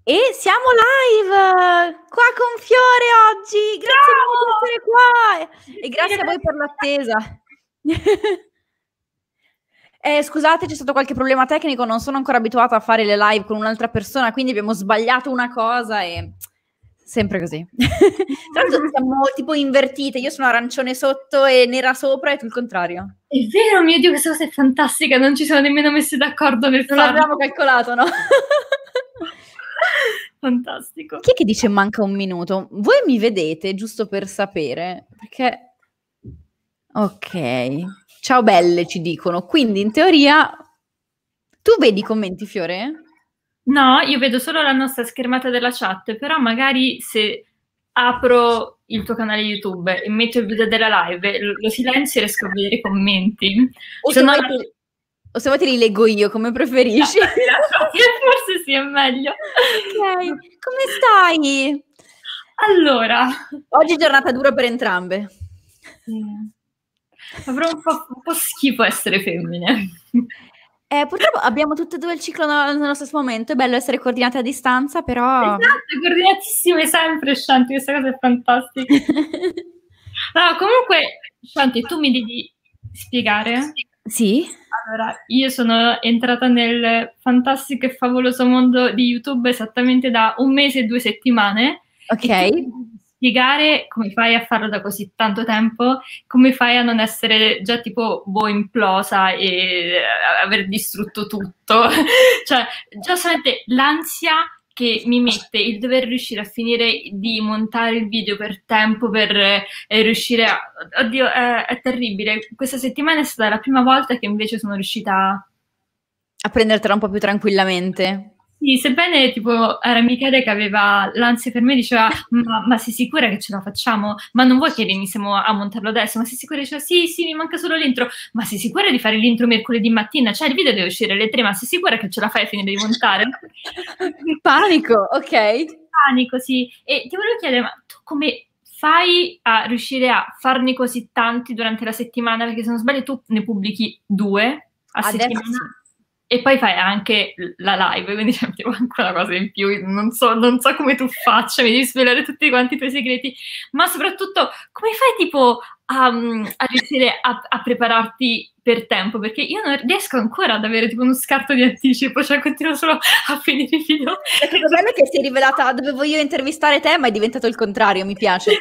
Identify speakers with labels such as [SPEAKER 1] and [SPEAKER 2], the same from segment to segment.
[SPEAKER 1] E siamo live qua con Fiore oggi. Grazie mille di essere qua e grazie a voi per l'attesa. Scusate, c'è stato qualche problema tecnico, non sono ancora abituata a fare le live con un'altra persona, quindi abbiamo sbagliato una cosa e sempre così. Tra l'altro siamo tipo invertite, io sono arancione sotto e nera sopra e tu il contrario.
[SPEAKER 2] È vero, mio Dio, questa cosa è fantastica, non ci siamo nemmeno messi d'accordo nel farlo.
[SPEAKER 1] Non l'abbiamo calcolato, no?
[SPEAKER 2] Fantastico.
[SPEAKER 1] Chi è che dice manca un minuto? Voi mi vedete, giusto per sapere? Perché... Ok. Ciao belle, ci dicono. Quindi, in teoria... Tu vedi i commenti, Fiore?
[SPEAKER 2] No, io vedo solo la nostra schermata della chat, però magari se apro il tuo canale YouTube e metto il video della live, lo silenzio e riesco a vedere i commenti.
[SPEAKER 1] O se vuoi te li leggo io, come preferisci.
[SPEAKER 2] Forse sì, è meglio.
[SPEAKER 1] Ok, come stai?
[SPEAKER 2] Allora.
[SPEAKER 1] Oggi è giornata dura per entrambe.
[SPEAKER 2] Avrò un po' schifo essere femmine.
[SPEAKER 1] Purtroppo abbiamo tutte e due il ciclo nello stesso momento, è bello essere coordinate a distanza, però...
[SPEAKER 2] Esatto, coordinatissime sempre, Shanti, questa cosa è fantastica. No, comunque, Shanti, tu mi devi spiegare?
[SPEAKER 1] Sì?
[SPEAKER 2] Allora, io sono entrata nel fantastico e favoloso mondo di YouTube esattamente da 1 mese e 2 settimane.
[SPEAKER 1] Ok.
[SPEAKER 2] Spiegare come fai a farlo da così tanto tempo, come fai a non essere già tipo implosa e aver distrutto tutto. Cioè, già solamente l'ansia che mi mette il dover riuscire a finire di montare il video per tempo, per riuscire a... Oddio, è terribile. Questa settimana è stata la prima volta che invece sono riuscita
[SPEAKER 1] a prendertela un po' più tranquillamente.
[SPEAKER 2] Sì, sebbene tipo era Michele che aveva l'ansia per me, diceva ma sei sicura che ce la facciamo? Ma non vuoi che iniziamo a montarlo adesso? Ma sei sicura? Diceva sì, mi manca solo l'intro. Ma sei sicura di fare l'intro mercoledì mattina? Cioè il video deve uscire alle 3, ma sei sicura che ce la fai a finire di montare?
[SPEAKER 1] Panico, ok.
[SPEAKER 2] Panico, sì. E ti volevo chiedere, ma tu come fai a riuscire a farne così tanti durante la settimana? Perché se non sbaglio tu ne pubblichi 2 a settimana. Sì. E poi fai anche la live, quindi c'è tipo anche una cosa in più, non so come tu faccia, mi devi svelare tutti quanti i tuoi segreti, ma soprattutto come fai tipo a riuscire a prepararti per tempo, perché io non riesco ancora ad avere tipo uno scarto di anticipo, cioè continuo solo a finire i video.
[SPEAKER 1] La cosa bella è che sei rivelata, dovevo io intervistare te, ma è diventato il contrario, mi piace.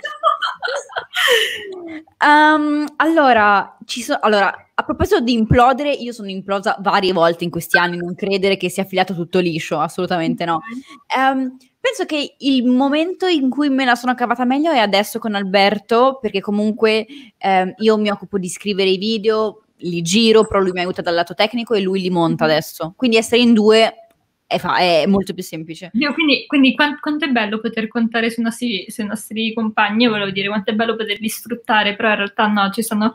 [SPEAKER 1] Allora, a proposito di implodere, io sono implosa varie volte in questi anni, non credere che sia filato tutto liscio, assolutamente no. Penso che il momento in cui me la sono cavata meglio è adesso con Alberto, perché comunque io mi occupo di scrivere i video, li giro, però lui mi aiuta dal lato tecnico e lui li monta adesso. Quindi essere in due è molto più semplice.
[SPEAKER 2] Quindi quanto è bello poter contare sui nostri compagni, io volevo dire quanto è bello poterli sfruttare, però in realtà no, ci sono...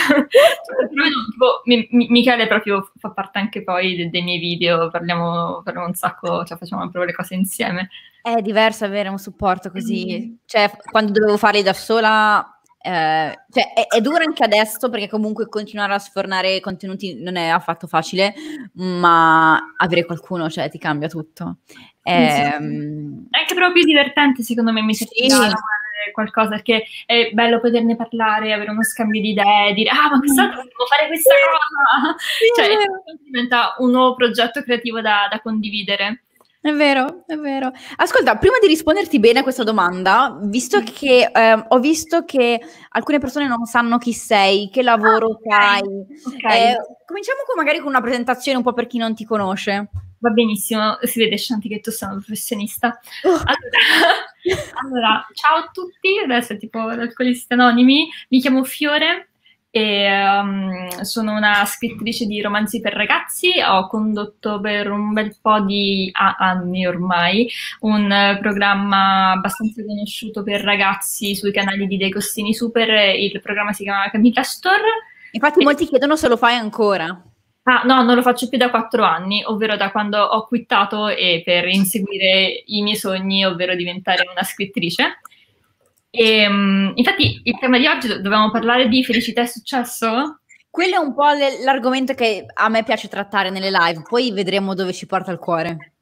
[SPEAKER 2] Michele proprio fa parte anche poi dei miei video, parliamo un sacco, cioè facciamo proprio le cose insieme.
[SPEAKER 1] È diverso avere un supporto così, cioè quando dovevo farli da sola... cioè è dura anche adesso perché comunque continuare a sfornare contenuti non è affatto facile, ma avere qualcuno cioè ti cambia tutto.
[SPEAKER 2] È anche proprio più divertente secondo me qualcosa, perché è bello poterne parlare, avere uno scambio di idee, dire ma quest'altro possiamo fare questa cosa, cioè diventa un nuovo progetto creativo da condividere.
[SPEAKER 1] È vero, è vero. Ascolta, prima di risponderti bene a questa domanda, visto che ho visto che alcune persone non sanno chi sei, che lavoro fai, cominciamo magari con una presentazione un po' per chi non ti conosce.
[SPEAKER 2] Va benissimo, si vede Shanti che tu sei una professionista. Allora, ciao a tutti, adesso tipo alcolisti anonimi, mi chiamo Fiore e sono una scrittrice di romanzi per ragazzi, ho condotto per un bel po' di anni ormai un programma abbastanza conosciuto per ragazzi sui canali di De Agostini Super, il programma si chiama Camilla Store.
[SPEAKER 1] Infatti molti chiedono se lo fai ancora.
[SPEAKER 2] No, non lo faccio più da 4 anni, ovvero da quando ho quittato e per inseguire i miei sogni, ovvero diventare una scrittrice. E, infatti il tema di oggi dovevamo parlare di felicità e successo?
[SPEAKER 1] Quello è un po' l'argomento che a me piace trattare nelle live, poi vedremo dove ci porta il cuore.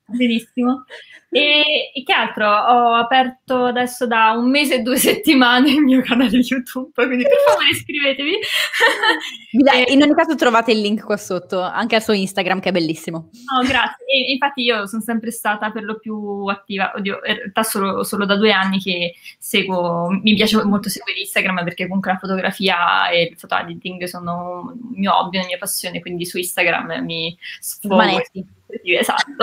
[SPEAKER 2] Benissimo. E che altro? Ho aperto adesso da 1 mese e 2 settimane il mio canale YouTube, quindi per favore iscrivetevi.
[SPEAKER 1] In ogni caso trovate il link qua sotto, anche al suo Instagram che è bellissimo.
[SPEAKER 2] No, grazie. E infatti io sono sempre stata per lo più attiva, oddio, in realtà solo da 2 anni che seguo, mi piace molto seguire Instagram perché comunque la fotografia e il photo editing sono un mio hobby, una mia passione, quindi su Instagram mi sfogo. Esatto.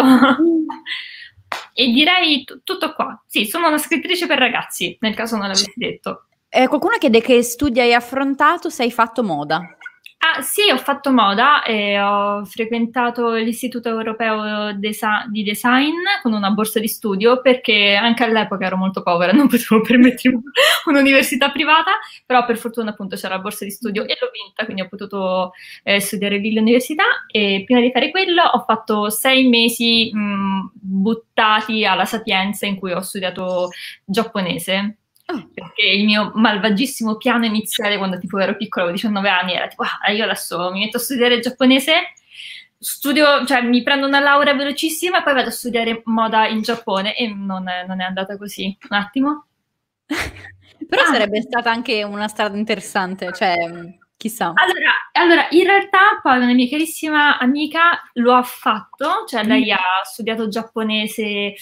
[SPEAKER 2] E direi tutto qua. Sì, sono una scrittrice per ragazzi, nel caso non l'avessi detto.
[SPEAKER 1] Qualcuno chiede che studi hai affrontato se hai fatto moda.
[SPEAKER 2] Ah, sì, ho fatto moda e ho frequentato l'Istituto Europeo di Design con una borsa di studio perché anche all'epoca ero molto povera, non potevo permettermi un'università privata, però per fortuna appunto c'era la borsa di studio e l'ho vinta, quindi ho potuto studiare lì all'università e prima di fare quello ho fatto 6 mesi buttati alla Sapienza in cui ho studiato giapponese. Perché il mio malvagissimo piano iniziale quando tipo ero piccola, avevo 19 anni, era tipo, io adesso mi metto a studiare giapponese, cioè mi prendo una laurea velocissima e poi vado a studiare moda in Giappone e non è andata così. Un attimo.
[SPEAKER 1] Però sarebbe stata anche una strada interessante, cioè, chissà.
[SPEAKER 2] Allora, in realtà poi una mia carissima amica lo ha fatto, cioè lei ha studiato giapponese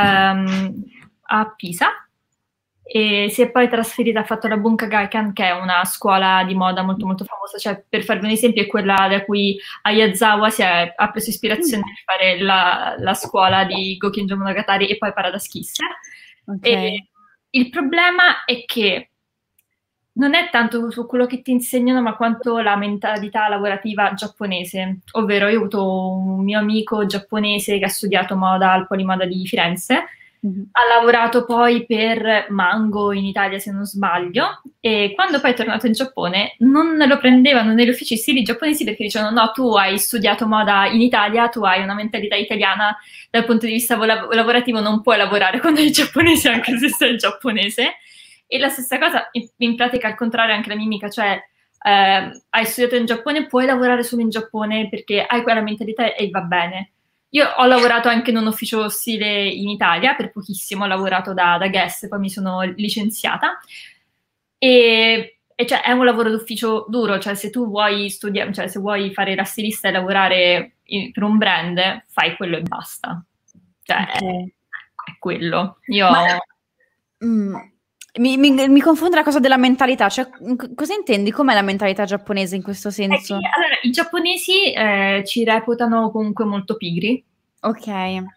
[SPEAKER 2] a Pisa, e si è poi trasferita, ha fatto la Bunka Gakuen, che è una scuola di moda molto molto famosa, cioè per farvi un esempio è quella da cui Ayazawa ha preso ispirazione per fare la scuola di Gokinjo Monogatari e poi Paradise Kiss. E il problema è che non è tanto su quello che ti insegnano, ma quanto la mentalità lavorativa giapponese. Ovvero, io ho avuto un mio amico giapponese che ha studiato moda al Polimoda di Firenze, ha lavorato poi per Mango in Italia, se non sbaglio, e quando poi è tornato in Giappone non lo prendevano negli uffici stili giapponesi perché dicevano no, tu hai studiato moda in Italia, tu hai una mentalità italiana, dal punto di vista lavorativo non puoi lavorare con i giapponesi anche se sei giapponese. E la stessa cosa in pratica al contrario anche la mimica, cioè hai studiato in Giappone, puoi lavorare solo in Giappone perché hai quella mentalità e va bene. Io ho lavorato anche in un ufficio stile in Italia, per pochissimo, ho lavorato da guest, poi mi sono licenziata, e cioè è un lavoro d'ufficio duro, cioè se tu vuoi studiare, cioè se vuoi fare la stilista e lavorare per un brand, fai quello e basta. Cioè è quello.
[SPEAKER 1] Mi confonde la cosa della mentalità, cioè cosa intendi? Com'è la mentalità giapponese in questo senso?
[SPEAKER 2] Allora, i giapponesi ci reputano comunque molto pigri.
[SPEAKER 1] Ok.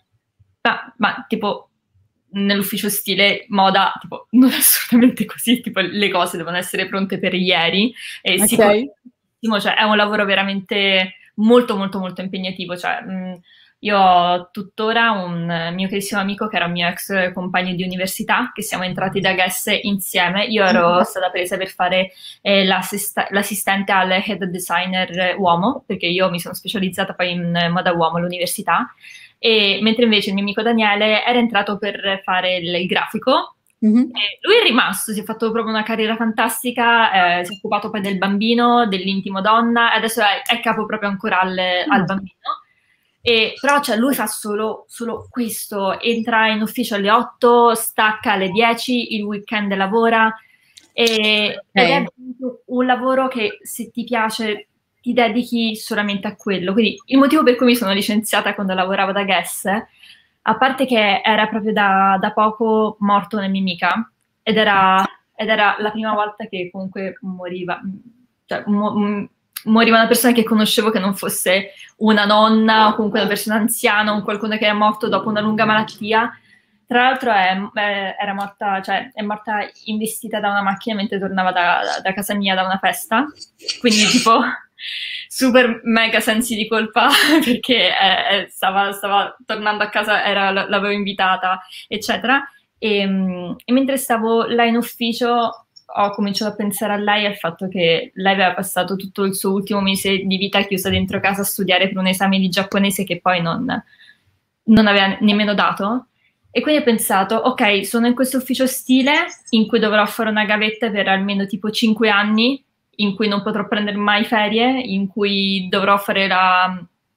[SPEAKER 2] Ma tipo nell'ufficio stile moda, tipo non è assolutamente così, tipo le cose devono essere pronte per ieri e cioè, è un lavoro veramente molto molto molto impegnativo, cioè io ho tuttora un mio carissimo amico che era un mio ex compagno di università, che siamo entrati da guest insieme. Io ero stata presa per fare l'assistente al head designer uomo, perché io mi sono specializzata poi in moda uomo all'università, e mentre invece il mio amico Daniele era entrato per fare il grafico. E lui è rimasto, si è fatto proprio una carriera fantastica, si è occupato poi del bambino, dell'intimo donna, e adesso è capo proprio ancora al bambino. Però cioè, lui fa solo questo, entra in ufficio alle 8, stacca alle 10, il weekend lavora, ed è un lavoro che se ti piace ti dedichi solamente a quello. Quindi il motivo per cui mi sono licenziata quando lavoravo da guest, a parte che era proprio da poco morto una mia amica, ed era la prima volta che comunque moriva, cioè moriva una persona che conoscevo che non fosse una nonna o comunque una persona anziana o qualcuno che è morto dopo una lunga malattia. Tra l'altro era morta, cioè è morta investita da una macchina mentre tornava da casa mia da una festa, quindi tipo super mega sensi di colpa perché stava tornando a casa, l'avevo invitata, eccetera. E mentre stavo là in ufficio ho cominciato a pensare a lei, al fatto che lei aveva passato tutto il suo ultimo mese di vita chiusa dentro casa a studiare per un esame di giapponese che poi non aveva nemmeno dato. E quindi ho pensato, ok, sono in questo ufficio stile in cui dovrò fare una gavetta per almeno tipo 5 anni, in cui non potrò prendere mai ferie, in cui dovrò fare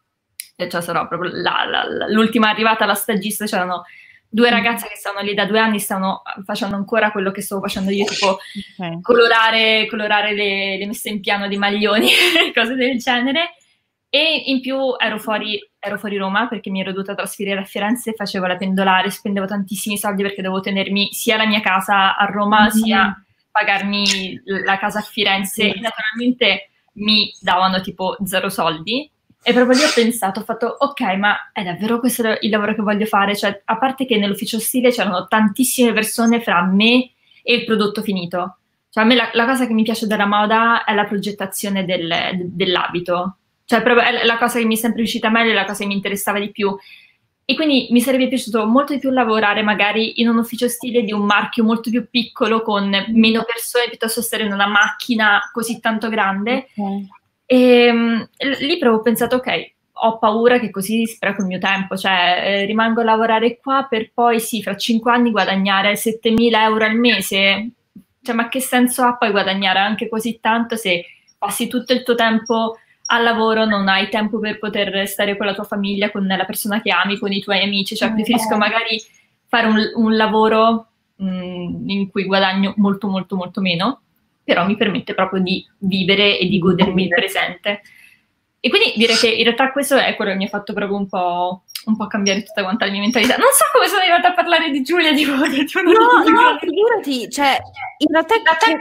[SPEAKER 2] cioè sarò proprio l'ultima arrivata alla stagista, c'erano 2 ragazze che stavano lì da 2 anni, stavano facendo ancora quello che stavo facendo io, tipo colorare le messe in piano di maglioni, cose del genere. E in più ero fuori Roma perché mi ero dovuta trasferire a Firenze, facevo la pendolare, spendevo tantissimi soldi perché dovevo tenermi sia la mia casa a Roma, sia pagarmi la casa a Firenze, e naturalmente mi davano tipo 0 soldi. E proprio lì ho pensato, ho fatto, ok, ma è davvero questo il lavoro che voglio fare? Cioè, a parte che nell'ufficio stile c'erano tantissime persone fra me e il prodotto finito. Cioè, a me la cosa che mi piace della moda è la progettazione dell'abito. Cioè, proprio è la cosa che mi è sempre riuscita meglio, è la cosa che mi interessava di più. E quindi mi sarebbe piaciuto molto di più lavorare magari in un ufficio stile di un marchio molto più piccolo, con meno persone, piuttosto che stare in una macchina così tanto grande.
[SPEAKER 1] Okay.
[SPEAKER 2] E lì proprio ho pensato, ok, ho paura che così spreco il mio tempo, cioè rimango a lavorare qua per poi sì, fra 5 anni guadagnare 7.000 euro al mese, cioè ma che senso ha poi guadagnare anche così tanto se passi tutto il tuo tempo al lavoro, non hai tempo per poter stare con la tua famiglia, con la persona che ami, con i tuoi amici, cioè preferisco magari fare un lavoro in cui guadagno molto molto molto meno, però mi permette proprio di vivere e di godermi il presente. E quindi direi che in realtà questo è quello che mi ha fatto proprio un po' cambiare tutta quanta la mia mentalità. Non so come sono arrivata a parlare di Giulia, di
[SPEAKER 1] No, figurati, cioè, in realtà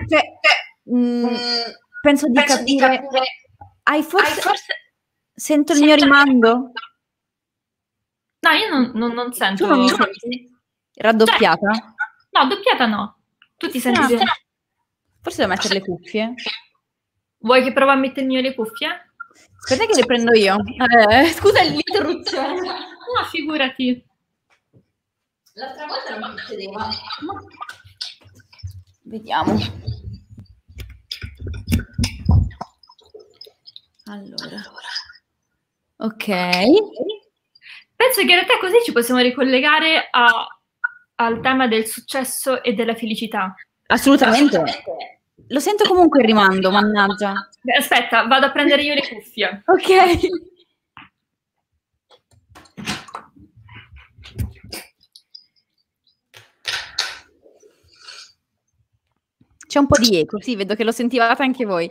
[SPEAKER 1] penso di capire. Forse sento il mio rimando?
[SPEAKER 2] No, io non sento.
[SPEAKER 1] Tu non mi senti? Raddoppiata?
[SPEAKER 2] Cioè, no, doppiata no. Tu ti senti bene?
[SPEAKER 1] Forse devo mettere le cuffie.
[SPEAKER 2] Vuoi che provo a mettermi io le cuffie?
[SPEAKER 1] Aspetta che le prendo io. Scusa l'interruzione.
[SPEAKER 2] No, figurati.
[SPEAKER 1] L'altra volta non mi succedeva. Vediamo. Allora. Ok.
[SPEAKER 2] Penso che in realtà così ci possiamo ricollegare al tema del successo e della felicità.
[SPEAKER 1] Assolutamente. Lo sento comunque il rimando, mannaggia.
[SPEAKER 2] Aspetta, vado a prendere io le cuffie.
[SPEAKER 1] Ok. C'è un po' di eco, sì, vedo che lo sentivate anche voi.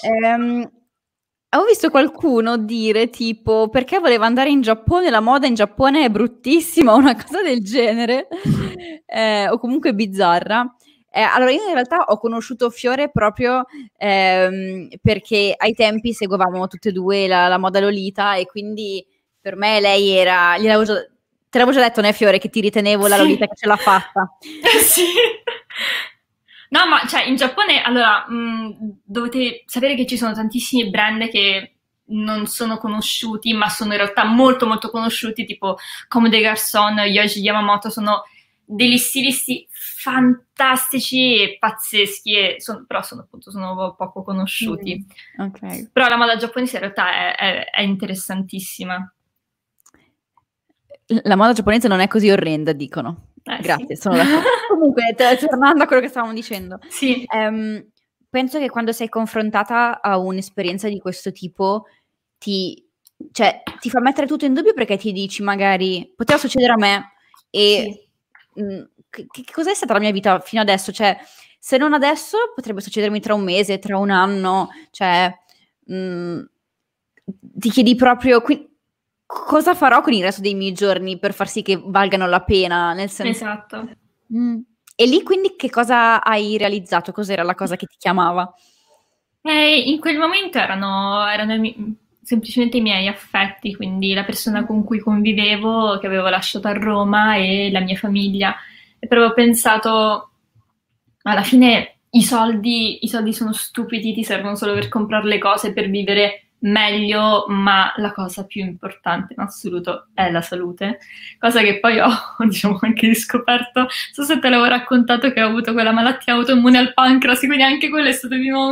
[SPEAKER 1] Avevo visto qualcuno dire tipo perché voleva andare in Giappone, la moda in Giappone è bruttissima, una cosa del genere, o comunque bizzarra. Allora io in realtà ho conosciuto Fiore proprio perché ai tempi seguivamo tutte e due la moda Lolita e quindi per me lei era, te l'avevo già detto, né Fiore, che ti ritenevo la Lolita che ce l'ha fatta.
[SPEAKER 2] Sì. No, ma cioè in Giappone, allora, dovete sapere che ci sono tantissimi brand che non sono conosciuti, ma sono in realtà molto molto conosciuti, tipo Comme des Garçons, Yohji Yamamoto, sono degli stilisti fantastici e pazzeschi, però sono poco conosciuti.
[SPEAKER 1] Okay.
[SPEAKER 2] Però la moda giapponese in realtà è interessantissima.
[SPEAKER 1] La moda giapponese non è così orrenda, dicono. Grazie,
[SPEAKER 2] sì.
[SPEAKER 1] sono d'accordo. Comunque, tornando a quello che stavamo dicendo,
[SPEAKER 2] sì.
[SPEAKER 1] Penso che quando sei confrontata a un'esperienza di questo tipo ti fa mettere tutto in dubbio perché ti dici magari poteva succedere a me e che cos'è stata la mia vita fino adesso? Cioè, se non adesso potrebbe succedermi tra un mese, tra un anno, cioè ti chiedi proprio cosa farò con il resto dei miei giorni per far sì che valgano la pena, nel senso.
[SPEAKER 2] Esatto.
[SPEAKER 1] E lì quindi che cosa hai realizzato? Cos'era la cosa che ti chiamava?
[SPEAKER 2] In quel momento erano semplicemente i miei affetti, quindi la persona con cui convivevo, che avevo lasciato a Roma, e la mia famiglia. E proprio ho pensato, alla fine i soldi sono stupidi, ti servono solo per comprare le cose, per vivere meglio, ma la cosa più importante in assoluto è la salute, cosa che poi ho diciamo anche riscoperto. Non so se te l'avevo raccontato che ho avuto quella malattia autoimmune al pancreas, quindi anche quello è stato di nuovo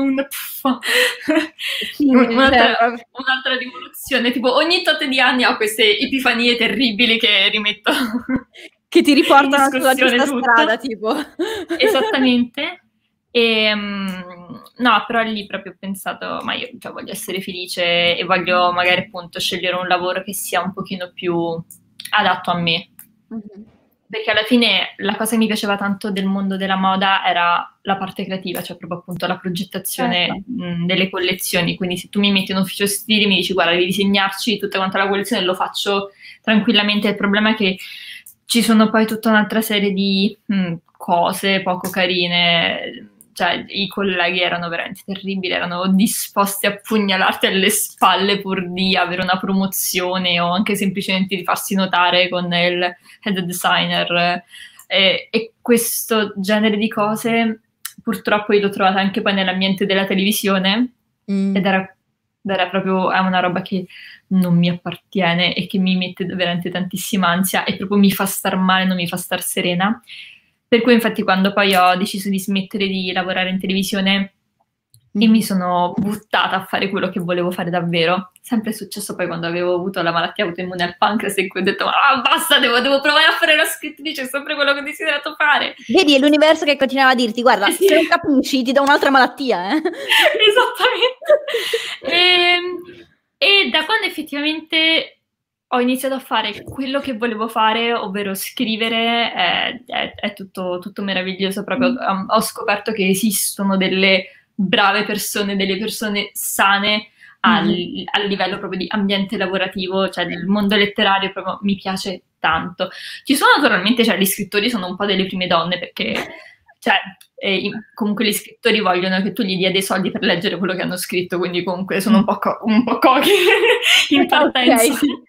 [SPEAKER 2] un'altra rivoluzione, tipo ogni tot di anni ho queste epifanie terribili che rimetto
[SPEAKER 1] che ti riportano sulla giusta strada, tipo.
[SPEAKER 2] Esattamente. No, però lì proprio ho pensato, ma io cioè, voglio essere felice e voglio magari appunto scegliere un lavoro che sia un pochino più adatto a me.
[SPEAKER 1] Mhm.
[SPEAKER 2] Perché alla fine la cosa che mi piaceva tanto del mondo della moda era la parte creativa, cioè proprio appunto la progettazione
[SPEAKER 1] Certo.
[SPEAKER 2] delle collezioni. Quindi se tu mi metti in ufficio stili e mi dici guarda, devi disegnarci tutta quanta la collezione, lo faccio tranquillamente. Il problema è che ci sono poi tutta un'altra serie di cose poco carine. Cioè, i colleghi erano veramente terribili, erano disposti a pugnalarti alle spalle pur di avere una promozione o anche semplicemente di farsi notare con il head designer. E questo genere di cose purtroppo io l'ho trovata anche poi nell'ambiente della televisione ed era proprio è una roba che non mi appartiene e che mi mette veramente tantissima ansia e proprio mi fa star male, non mi fa star serena. Per cui infatti quando poi ho deciso di smettere di lavorare in televisione e mi sono buttata a fare quello che volevo fare davvero, sempre è successo poi quando avevo avuto la malattia autoimmune al pancreas e cui ho detto basta, devo provare a fare la scrittrice, è sempre quello che ho desiderato fare.
[SPEAKER 1] Vedi, è l'universo che continuava a dirti, guarda,
[SPEAKER 2] Sì.
[SPEAKER 1] se non capisci ti do un'altra malattia,
[SPEAKER 2] Esattamente. E da quando effettivamente ho iniziato a fare quello che volevo fare, ovvero scrivere, è tutto meraviglioso. Proprio ho scoperto che esistono delle brave persone, delle persone sane a livello proprio di ambiente lavorativo, cioè nel mondo letterario proprio mi piace tanto. Ci sono naturalmente, cioè gli scrittori sono un po' delle prime donne perché cioè, comunque gli scrittori vogliono che tu gli dia dei soldi per leggere quello che hanno scritto, quindi comunque sono un po' cochi in partenza.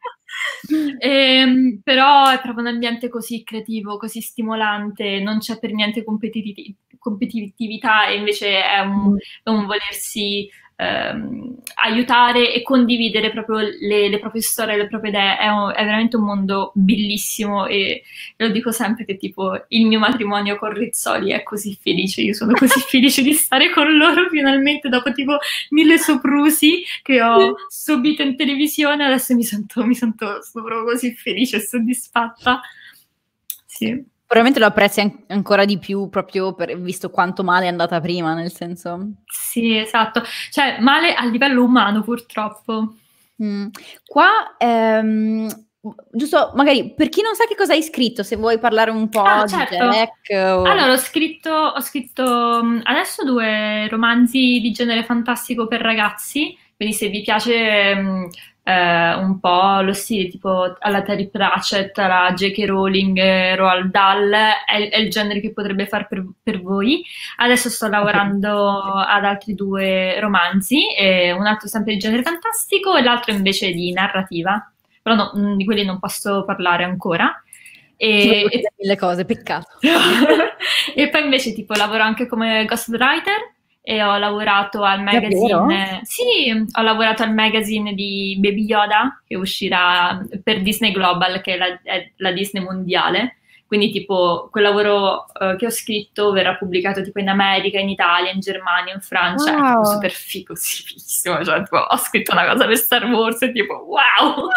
[SPEAKER 1] Okay.
[SPEAKER 2] Però è proprio un ambiente così creativo, così stimolante, non c'è per niente competitività e invece è un volersi aiutare e condividere proprio le proprie storie, le proprie idee. È veramente un mondo bellissimo e lo dico sempre che tipo il mio matrimonio con Rizzoli è così felice, io sono così felice di stare con loro finalmente dopo tipo 1000 soprusi che ho subito in televisione, adesso sono proprio così felice e soddisfatta. Sì.
[SPEAKER 1] Probabilmente lo apprezzi ancora di più proprio visto quanto male è andata prima, nel senso.
[SPEAKER 2] Sì, esatto. Cioè, male a livello umano, purtroppo.
[SPEAKER 1] Qua, giusto, magari per chi non sa che cosa hai scritto, se vuoi parlare un po' di
[SPEAKER 2] certo.
[SPEAKER 1] Jack.
[SPEAKER 2] Allora, ho scritto adesso 2 romanzi di genere fantastico per ragazzi, quindi se vi piace un po' lo stile tipo alla Terry Pratchett, alla J.K. Rowling, Roald Dahl, è il genere che potrebbe fare per voi. Adesso sto lavorando ad altri 2 romanzi, un altro sempre di genere fantastico e l'altro invece di narrativa, però di quelli non posso parlare ancora.
[SPEAKER 1] Ti mille cose, peccato.
[SPEAKER 2] E poi invece tipo lavoro anche come ghostwriter e ho lavorato al magazine. Sì, ho lavorato al magazine di Baby Yoda che uscirà per Disney Global, che è la Disney mondiale. Quindi tipo quel lavoro che ho scritto verrà pubblicato tipo in America, in Italia, in Germania, in Francia. È tipo super figo, sì, fighissimo. Cioè, tipo, ho scritto una cosa per Star Wars e tipo wow!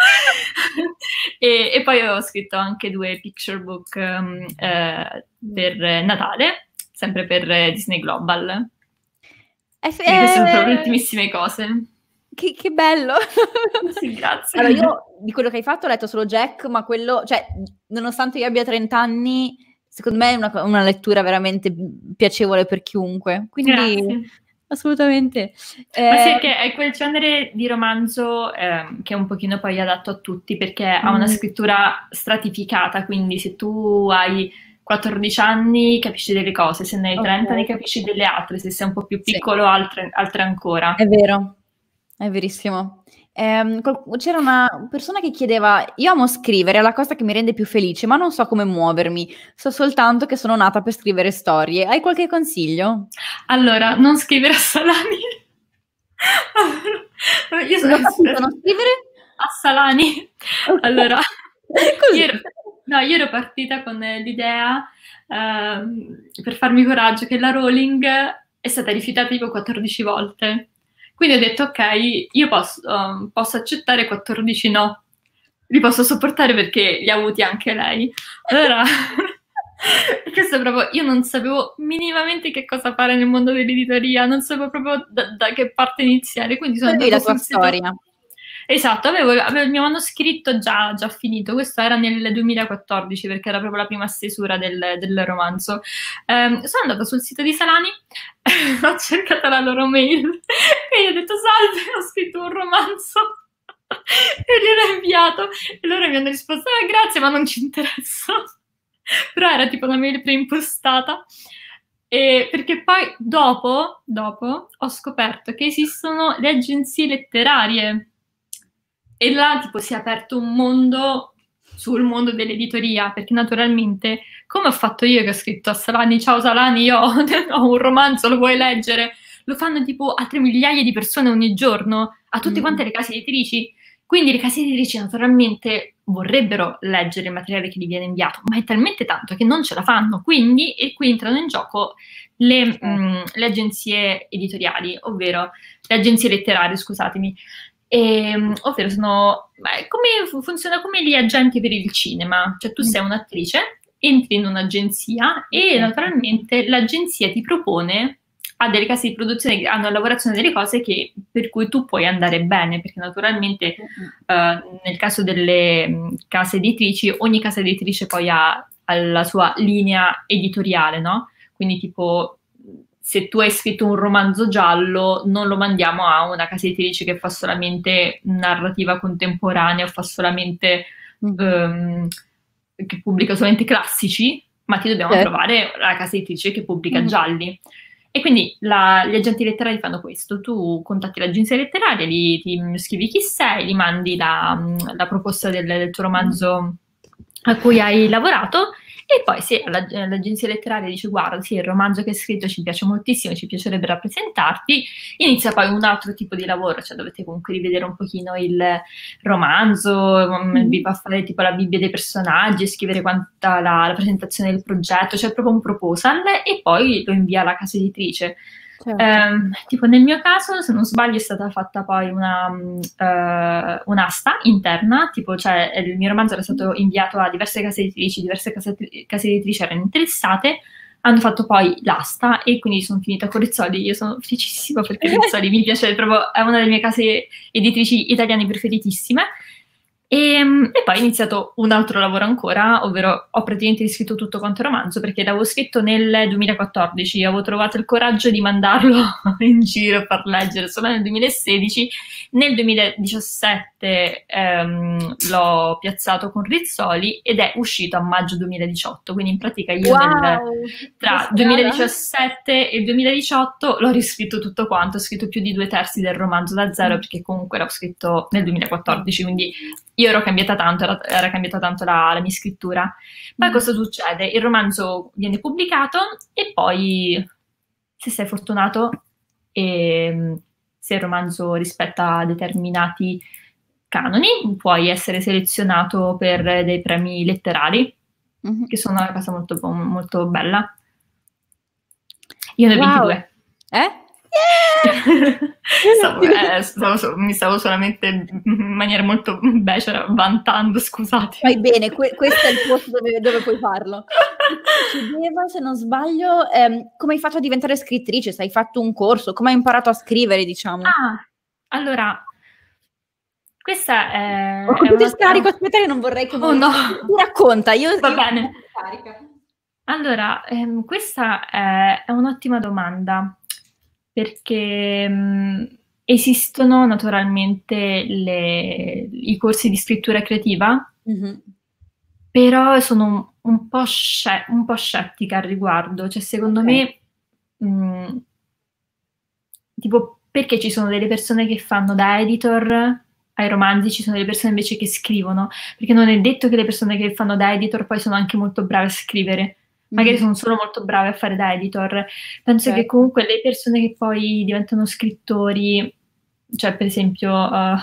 [SPEAKER 2] E poi ho scritto anche 2 picture book per Natale, sempre per Disney Global. Queste sono proprio le ultimissime cose.
[SPEAKER 1] Che bello!
[SPEAKER 2] Sì, grazie.
[SPEAKER 1] Allora, io di quello che hai fatto ho letto solo Jack, ma quello, cioè, nonostante io abbia 30 anni, secondo me è una lettura veramente piacevole per chiunque. Quindi,
[SPEAKER 2] grazie.
[SPEAKER 1] Assolutamente.
[SPEAKER 2] Ma sì, che è quel genere di romanzo che è un pochino poi adatto a tutti, perché ha una scrittura stratificata, quindi se tu hai 14 anni capisci delle cose, se ne hai 30 ne capisci delle altre, se sei un po' più piccolo altre ancora.
[SPEAKER 1] È vero, è verissimo. C'era una persona che chiedeva, io amo scrivere, è la cosa che mi rende più felice, ma non so come muovermi, so soltanto che sono nata per scrivere storie. Hai qualche consiglio?
[SPEAKER 2] Allora, non scrivere a Salani. Io sono
[SPEAKER 1] non scrivere?
[SPEAKER 2] a Salani. Allora, io ero partita con l'idea, per farmi coraggio, che la Rowling è stata rifiutata tipo 14 volte. Quindi ho detto, ok, io posso accettare 14 no. Li posso sopportare perché li ha avuti anche lei. Allora E questo è proprio, io non sapevo minimamente che cosa fare nel mondo dell'editoria, non sapevo proprio da che parte iniziare, quindi sono
[SPEAKER 1] Avevi
[SPEAKER 2] andata
[SPEAKER 1] la tua
[SPEAKER 2] sul sito.
[SPEAKER 1] storia.
[SPEAKER 2] Esatto, avevo il mio manoscritto già finito, questo era nel 2014 perché era proprio la prima stesura del romanzo. Sono andata sul sito di Salani, ho cercato la loro mail e gli ho detto salve, ho scritto un romanzo e gliel'ho inviato e loro mi hanno risposto grazie ma non ci interessa. Però era tipo una mail preimpostata. E perché poi dopo ho scoperto che esistono le agenzie letterarie e là tipo si è aperto un mondo sul mondo dell'editoria, perché naturalmente, come ho fatto io che ho scritto a Salani, ciao Salani, io ho un romanzo, lo vuoi leggere? Lo fanno tipo altre migliaia di persone ogni giorno, a tutte quante le case editrici. Quindi le case editrici naturalmente vorrebbero leggere il materiale che gli viene inviato, ma è talmente tanto che non ce la fanno. Quindi, e qui entrano in gioco le agenzie editoriali, ovvero le agenzie letterarie, scusatemi. Ovvero funziona come gli agenti per il cinema, cioè tu sei un'attrice, entri in un'agenzia e naturalmente l'agenzia ti propone a delle case di produzione che hanno lavorazione delle cose per cui tu puoi andare bene, perché naturalmente nel caso delle case editrici, ogni casa editrice poi ha la sua linea editoriale, no? Quindi tipo se tu hai scritto un romanzo giallo, non lo mandiamo a una casa editrice che fa solamente narrativa contemporanea o fa solamente che pubblica solamente classici, ma ti dobbiamo trovare la casa editrice che pubblica gialli. E quindi gli agenti letterari fanno questo: tu contatti l'agenzia letteraria, ti scrivi chi sei, gli mandi la proposta del tuo romanzo a cui hai lavorato. E poi se l'agenzia letteraria dice guarda, sì, il romanzo che hai scritto ci piace moltissimo, ci piacerebbe rappresentarti, inizia poi un altro tipo di lavoro, cioè dovete comunque rivedere un pochino il romanzo, vi fa fare tipo la Bibbia dei personaggi, scrivere quanta la presentazione del progetto, cioè proprio un proposal, e poi lo invia alla casa editrice. Certo. Tipo nel mio caso, se non sbaglio, è stata fatta poi un'asta interna, tipo cioè il mio romanzo era stato inviato a diverse case editrici erano interessate, hanno fatto poi l'asta e quindi sono finita con Rizzoli. Io sono felicissima perché Rizzoli mi piace proprio, è una delle mie case editrici italiane preferitissime. E poi ho iniziato un altro lavoro ancora, ovvero ho praticamente riscritto tutto quanto il romanzo perché l'avevo scritto nel 2014, avevo trovato il coraggio di mandarlo in giro a far leggere solo nel 2016, nel 2017 l'ho piazzato con Rizzoli ed è uscito a maggio 2018, quindi in pratica io tra 2017 e il 2018 l'ho riscritto tutto quanto, ho scritto più di 2/3 del romanzo da zero perché comunque l'ho scritto nel 2014, quindi io ero cambiata tanto, era cambiata tanto la mia scrittura. Poi cosa succede? Il romanzo viene pubblicato e poi, se sei fortunato e se il romanzo rispetta determinati canoni, puoi essere selezionato per dei premi letterari, che sono una cosa molto, molto bella. Io ne ho 22. Mi stavo solamente in maniera molto becera vantando, scusate.
[SPEAKER 1] Vai bene, questo è il posto dove puoi farlo. Chiedeva, se non sbaglio, come hai fatto a diventare scrittrice? Se hai fatto un corso, come hai imparato a scrivere, diciamo?
[SPEAKER 2] Allora, questa è...
[SPEAKER 1] Ti scarico, aspetta che non vorrei che...
[SPEAKER 2] Oh no!
[SPEAKER 1] Ti racconta,
[SPEAKER 2] Va bene. Allora, questa è un'ottima domanda, perché esistono naturalmente i corsi di scrittura creativa, però sono un po' scettica al riguardo, cioè secondo me, tipo, perché ci sono delle persone che fanno da editor ai romanzi, ci sono delle persone invece che scrivono, perché non è detto che le persone che fanno da editor poi sono anche molto brave a scrivere. Magari sono solo molto brave a fare da editor. Penso che comunque le persone che poi diventano scrittori, cioè per esempio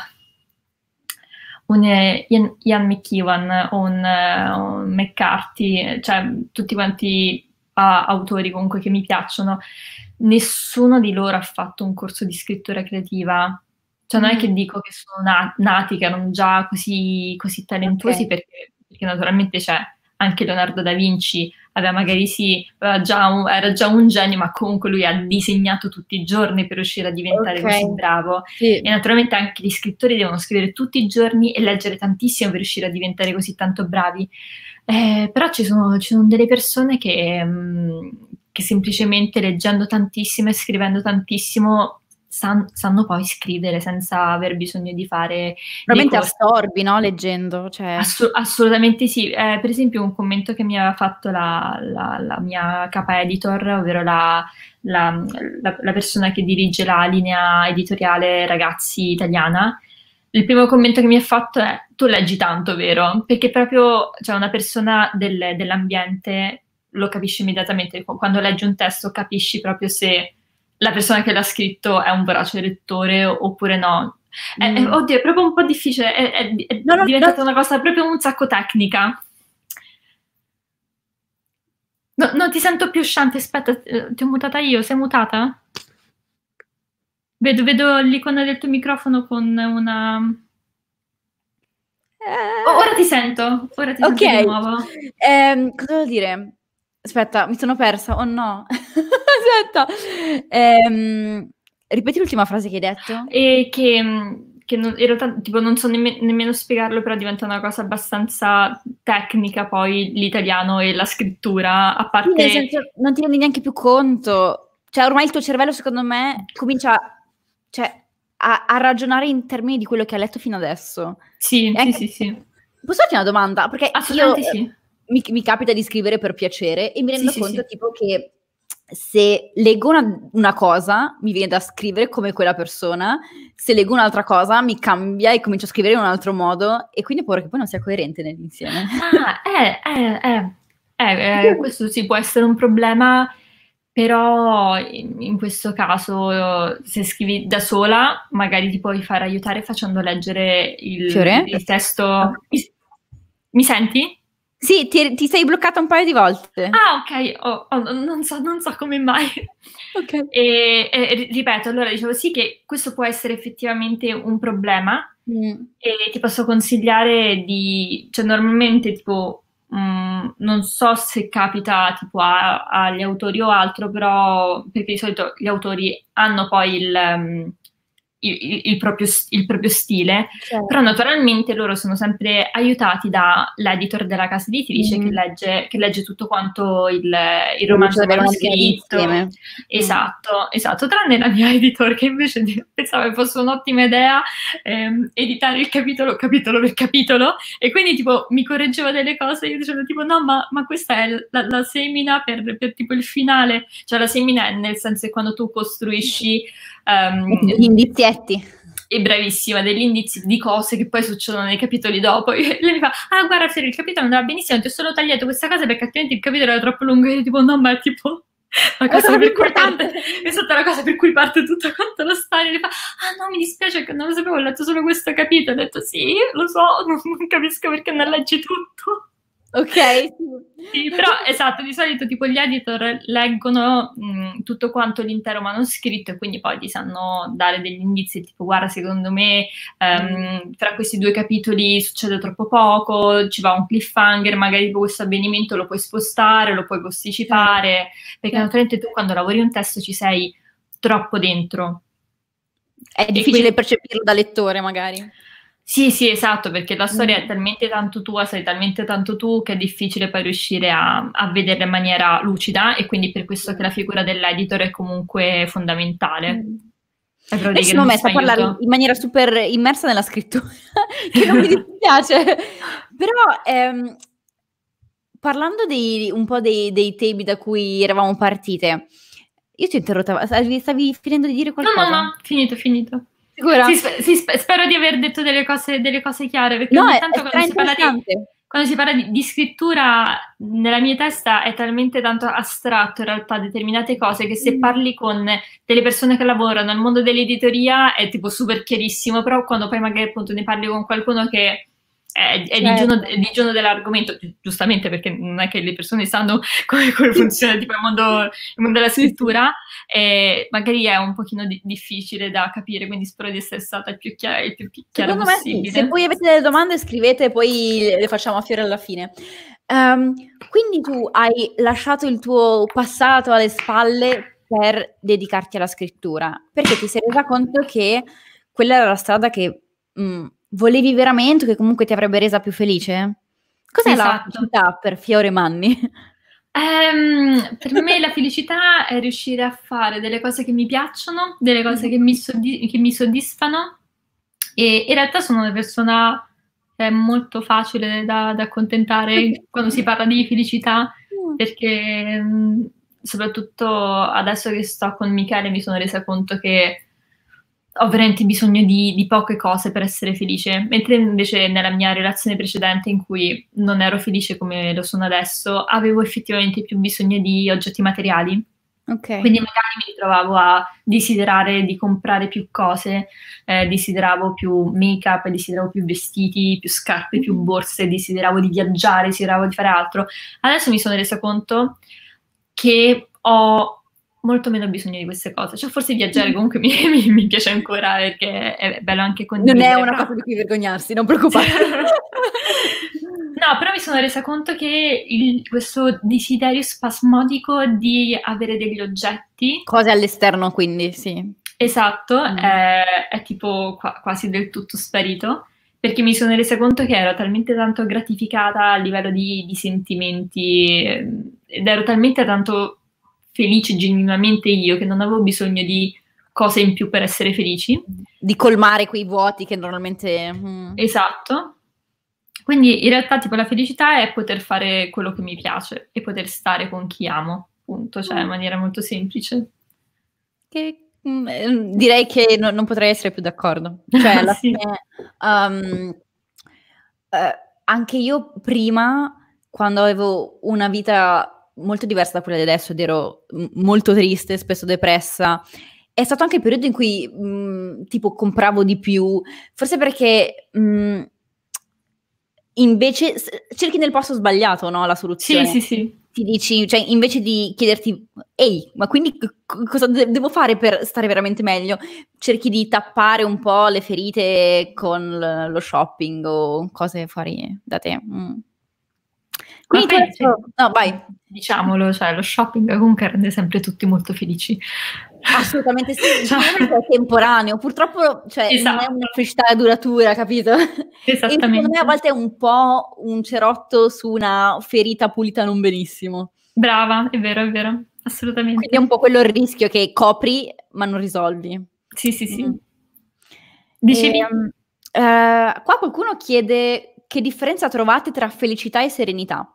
[SPEAKER 2] un Ian McEwan o un McCarthy, cioè tutti quanti autori comunque che mi piacciono, nessuno di loro ha fatto un corso di scrittura creativa. Cioè non è che dico che sono nati, che erano già così talentuosi, perché naturalmente anche Leonardo da Vinci aveva magari era già un genio, ma comunque lui ha disegnato tutti i giorni per riuscire a diventare così bravo.
[SPEAKER 1] Sì.
[SPEAKER 2] E naturalmente anche gli scrittori devono scrivere tutti i giorni e leggere tantissimo per riuscire a diventare così tanto bravi. Però ci sono delle persone che semplicemente leggendo tantissimo e scrivendo tantissimo sanno poi scrivere senza aver bisogno di fare
[SPEAKER 1] probabilmente assorbi, no? Leggendo, cioè.
[SPEAKER 2] Assolutamente sì. Per esempio un commento che mi aveva fatto la mia capa editor, ovvero la persona che dirige la linea editoriale Ragazzi italiana. Il primo commento che mi ha fatto è: tu leggi tanto, vero? Perché proprio, cioè, una persona dell'ambiente lo capisce immediatamente. Quando leggi un testo capisci proprio se la persona che l'ha scritto è un vorace lettore oppure no. Oddio, è proprio un po' difficile, è diventata una cosa proprio un sacco tecnica. No, non ti sento più, Shanti, aspetta, ti ho mutata io, sei mutata? Vedo l'icona del tuo microfono con una... ora ti sento di nuovo.
[SPEAKER 1] Cosa devo dire? Aspetta, mi sono persa, oh no. Aspetta. Ripeti l'ultima frase che hai detto?
[SPEAKER 2] Che in realtà tipo, non so nemmeno spiegarlo, però diventa una cosa abbastanza tecnica poi l'italiano e la scrittura, a parte...
[SPEAKER 1] Nel senso, non ti rendi neanche più conto. Cioè, ormai il tuo cervello, secondo me, comincia a ragionare in termini di quello che ha letto fino adesso.
[SPEAKER 2] Sì.
[SPEAKER 1] Posso farti una domanda? Perché
[SPEAKER 2] assolutamente sì.
[SPEAKER 1] Mi capita di scrivere per piacere e mi rendo conto tipo che se leggo una cosa mi viene da scrivere come quella persona, se leggo un'altra cosa mi cambia e comincio a scrivere in un altro modo, e quindi ho paura che poi non sia coerente nell'insieme.
[SPEAKER 2] Questo sì può essere un problema, però in questo caso se scrivi da sola magari ti puoi far aiutare facendo leggere il testo. Mi senti?
[SPEAKER 1] Sì, ti sei bloccata un paio di volte.
[SPEAKER 2] Ah, ok, non so come mai.
[SPEAKER 1] Ok.
[SPEAKER 2] E ripeto, allora dicevo sì che questo può essere effettivamente un problema e ti posso consigliare cioè normalmente tipo non so se capita tipo agli autori o altro, però perché di solito gli autori hanno poi il proprio stile, certo. Però naturalmente loro sono sempre aiutati dall'editor della casa editrice che legge tutto quanto il romanzo manoscritto. Esatto, tranne la mia editor che invece pensava che fosse un'ottima idea editare il capitolo per capitolo, e quindi tipo mi correggeva delle cose, io dicevo tipo no ma questa è la semina per tipo il finale, cioè la semina è nel senso che quando tu costruisci
[SPEAKER 1] gli indizietti.
[SPEAKER 2] È bravissima, degli indizi di cose che poi succedono nei capitoli dopo. E lei mi fa: guarda Fiori, il capitolo andava benissimo, ti ho solo tagliato questa cosa perché altrimenti il capitolo era troppo lungo. E io tipo no, ma è tipo la cosa per cui parte, è stata la cosa per cui parte tutta quanta la storia. E lei fa: no, mi dispiace che non lo sapevo, ho letto solo questo capitolo. Ho detto sì, lo so, non capisco perché non leggi tutto.
[SPEAKER 1] Ok.
[SPEAKER 2] Sì, però esatto, di solito tipo gli editor leggono tutto quanto l'intero manoscritto e quindi poi ti sanno dare degli indizi tipo guarda, secondo me tra questi due capitoli succede troppo poco, ci va un cliffhanger, magari questo avvenimento lo puoi spostare, lo puoi posticipare, perché naturalmente tu quando lavori un testo ci sei troppo dentro.
[SPEAKER 1] È difficile percepirlo da lettore magari.
[SPEAKER 2] Sì, esatto, perché la storia è talmente tanto tua, sei talmente tanto tu, che è difficile poi riuscire a vederla in maniera lucida, e quindi per questo che la figura dell'editor è comunque fondamentale.
[SPEAKER 1] Sono messa a parlare in maniera super immersa nella scrittura, che non mi dispiace. Però parlando un po' dei temi da cui eravamo partite, io ti ho interrotta, stavi finendo di dire qualcosa?
[SPEAKER 2] No, finito.
[SPEAKER 1] Sicura?
[SPEAKER 2] Sì, spero di aver detto delle cose chiare, perché ogni tanto quando si parla di scrittura, nella mia testa è talmente tanto astratto in realtà determinate cose, che se parli con delle persone che lavorano nel mondo dell'editoria è tipo super chiarissimo, però quando poi magari appunto ne parli con qualcuno che è digiuno dell'argomento, giustamente, perché non è che le persone sanno come funziona tipo il mondo della scrittura, e magari è un pochino difficile da capire, quindi spero di essere stata il più chiara possibile.
[SPEAKER 1] Sì. Se poi avete delle domande scrivete, poi le facciamo a fiore alla fine. Quindi tu hai lasciato il tuo passato alle spalle per dedicarti alla scrittura, perché ti sei resa conto che quella era la strada che volevi veramente, che comunque ti avrebbe resa più felice? Cos'è la
[SPEAKER 2] Esatto.
[SPEAKER 1] felicità per Fiore Manni?
[SPEAKER 2] Per me la felicità è riuscire a fare delle cose che mi piacciono, delle cose che mi soddisfano, e in realtà sono una persona molto facile da accontentare quando si parla di felicità, perché soprattutto adesso che sto con Michele mi sono resa conto che ho veramente bisogno di poche cose per essere felice, mentre invece nella mia relazione precedente, in cui non ero felice come lo sono adesso, avevo effettivamente più bisogno di oggetti materiali.
[SPEAKER 1] Ok.
[SPEAKER 2] Quindi magari mi ritrovavo a desiderare di comprare più cose, desideravo più make-up, desideravo più vestiti, più scarpe, più borse, desideravo di viaggiare, desideravo di fare altro. Adesso mi sono resa conto che ho molto meno bisogno di queste cose. Cioè, forse viaggiare comunque mi piace ancora, perché è bello anche condividere.
[SPEAKER 1] Non è una cosa di cui vergognarsi, non preoccuparti.
[SPEAKER 2] No, però mi sono resa conto che questo desiderio spasmodico di avere degli oggetti,
[SPEAKER 1] Cose all'esterno, quindi, sì.
[SPEAKER 2] esatto, è tipo quasi del tutto sparito, perché mi sono resa conto che ero talmente tanto gratificata a livello di sentimenti, ed ero talmente tanto felice genuinamente io, che non avevo bisogno di cose in più per essere felici.
[SPEAKER 1] Di colmare quei vuoti che normalmente...
[SPEAKER 2] Esatto. Quindi in realtà tipo la felicità è poter fare quello che mi piace e poter stare con chi amo, appunto, cioè in maniera molto semplice.
[SPEAKER 1] Direi che non potrei essere più d'accordo. Cioè, alla
[SPEAKER 2] Sì.
[SPEAKER 1] fine, anche io prima, quando avevo una vita molto diversa da quella di adesso ed ero molto triste, spesso depressa, è stato anche il periodo in cui tipo compravo di più, forse perché invece cerchi nel posto sbagliato, no, la soluzione.
[SPEAKER 2] Sì.
[SPEAKER 1] Ti dici, cioè invece di chiederti, ehi, ma quindi cosa devo fare per stare veramente meglio? Cerchi di tappare un po' le ferite con lo shopping o cose fuori da te. Quindi tu adesso... No, vai.
[SPEAKER 2] Diciamolo, cioè lo shopping comunque rende sempre tutti molto felici.
[SPEAKER 1] Assolutamente sì, è temporaneo, purtroppo cioè, non è una felicità duratura, capito?
[SPEAKER 2] Esattamente.
[SPEAKER 1] E secondo me a volte è un po' un cerotto su una ferita pulita non benissimo.
[SPEAKER 2] Brava, è vero, assolutamente.
[SPEAKER 1] Quindi è un po' quello il rischio, che copri ma non risolvi.
[SPEAKER 2] Sì. Dicevi?
[SPEAKER 1] Qua qualcuno chiede che differenza trovate tra felicità e serenità.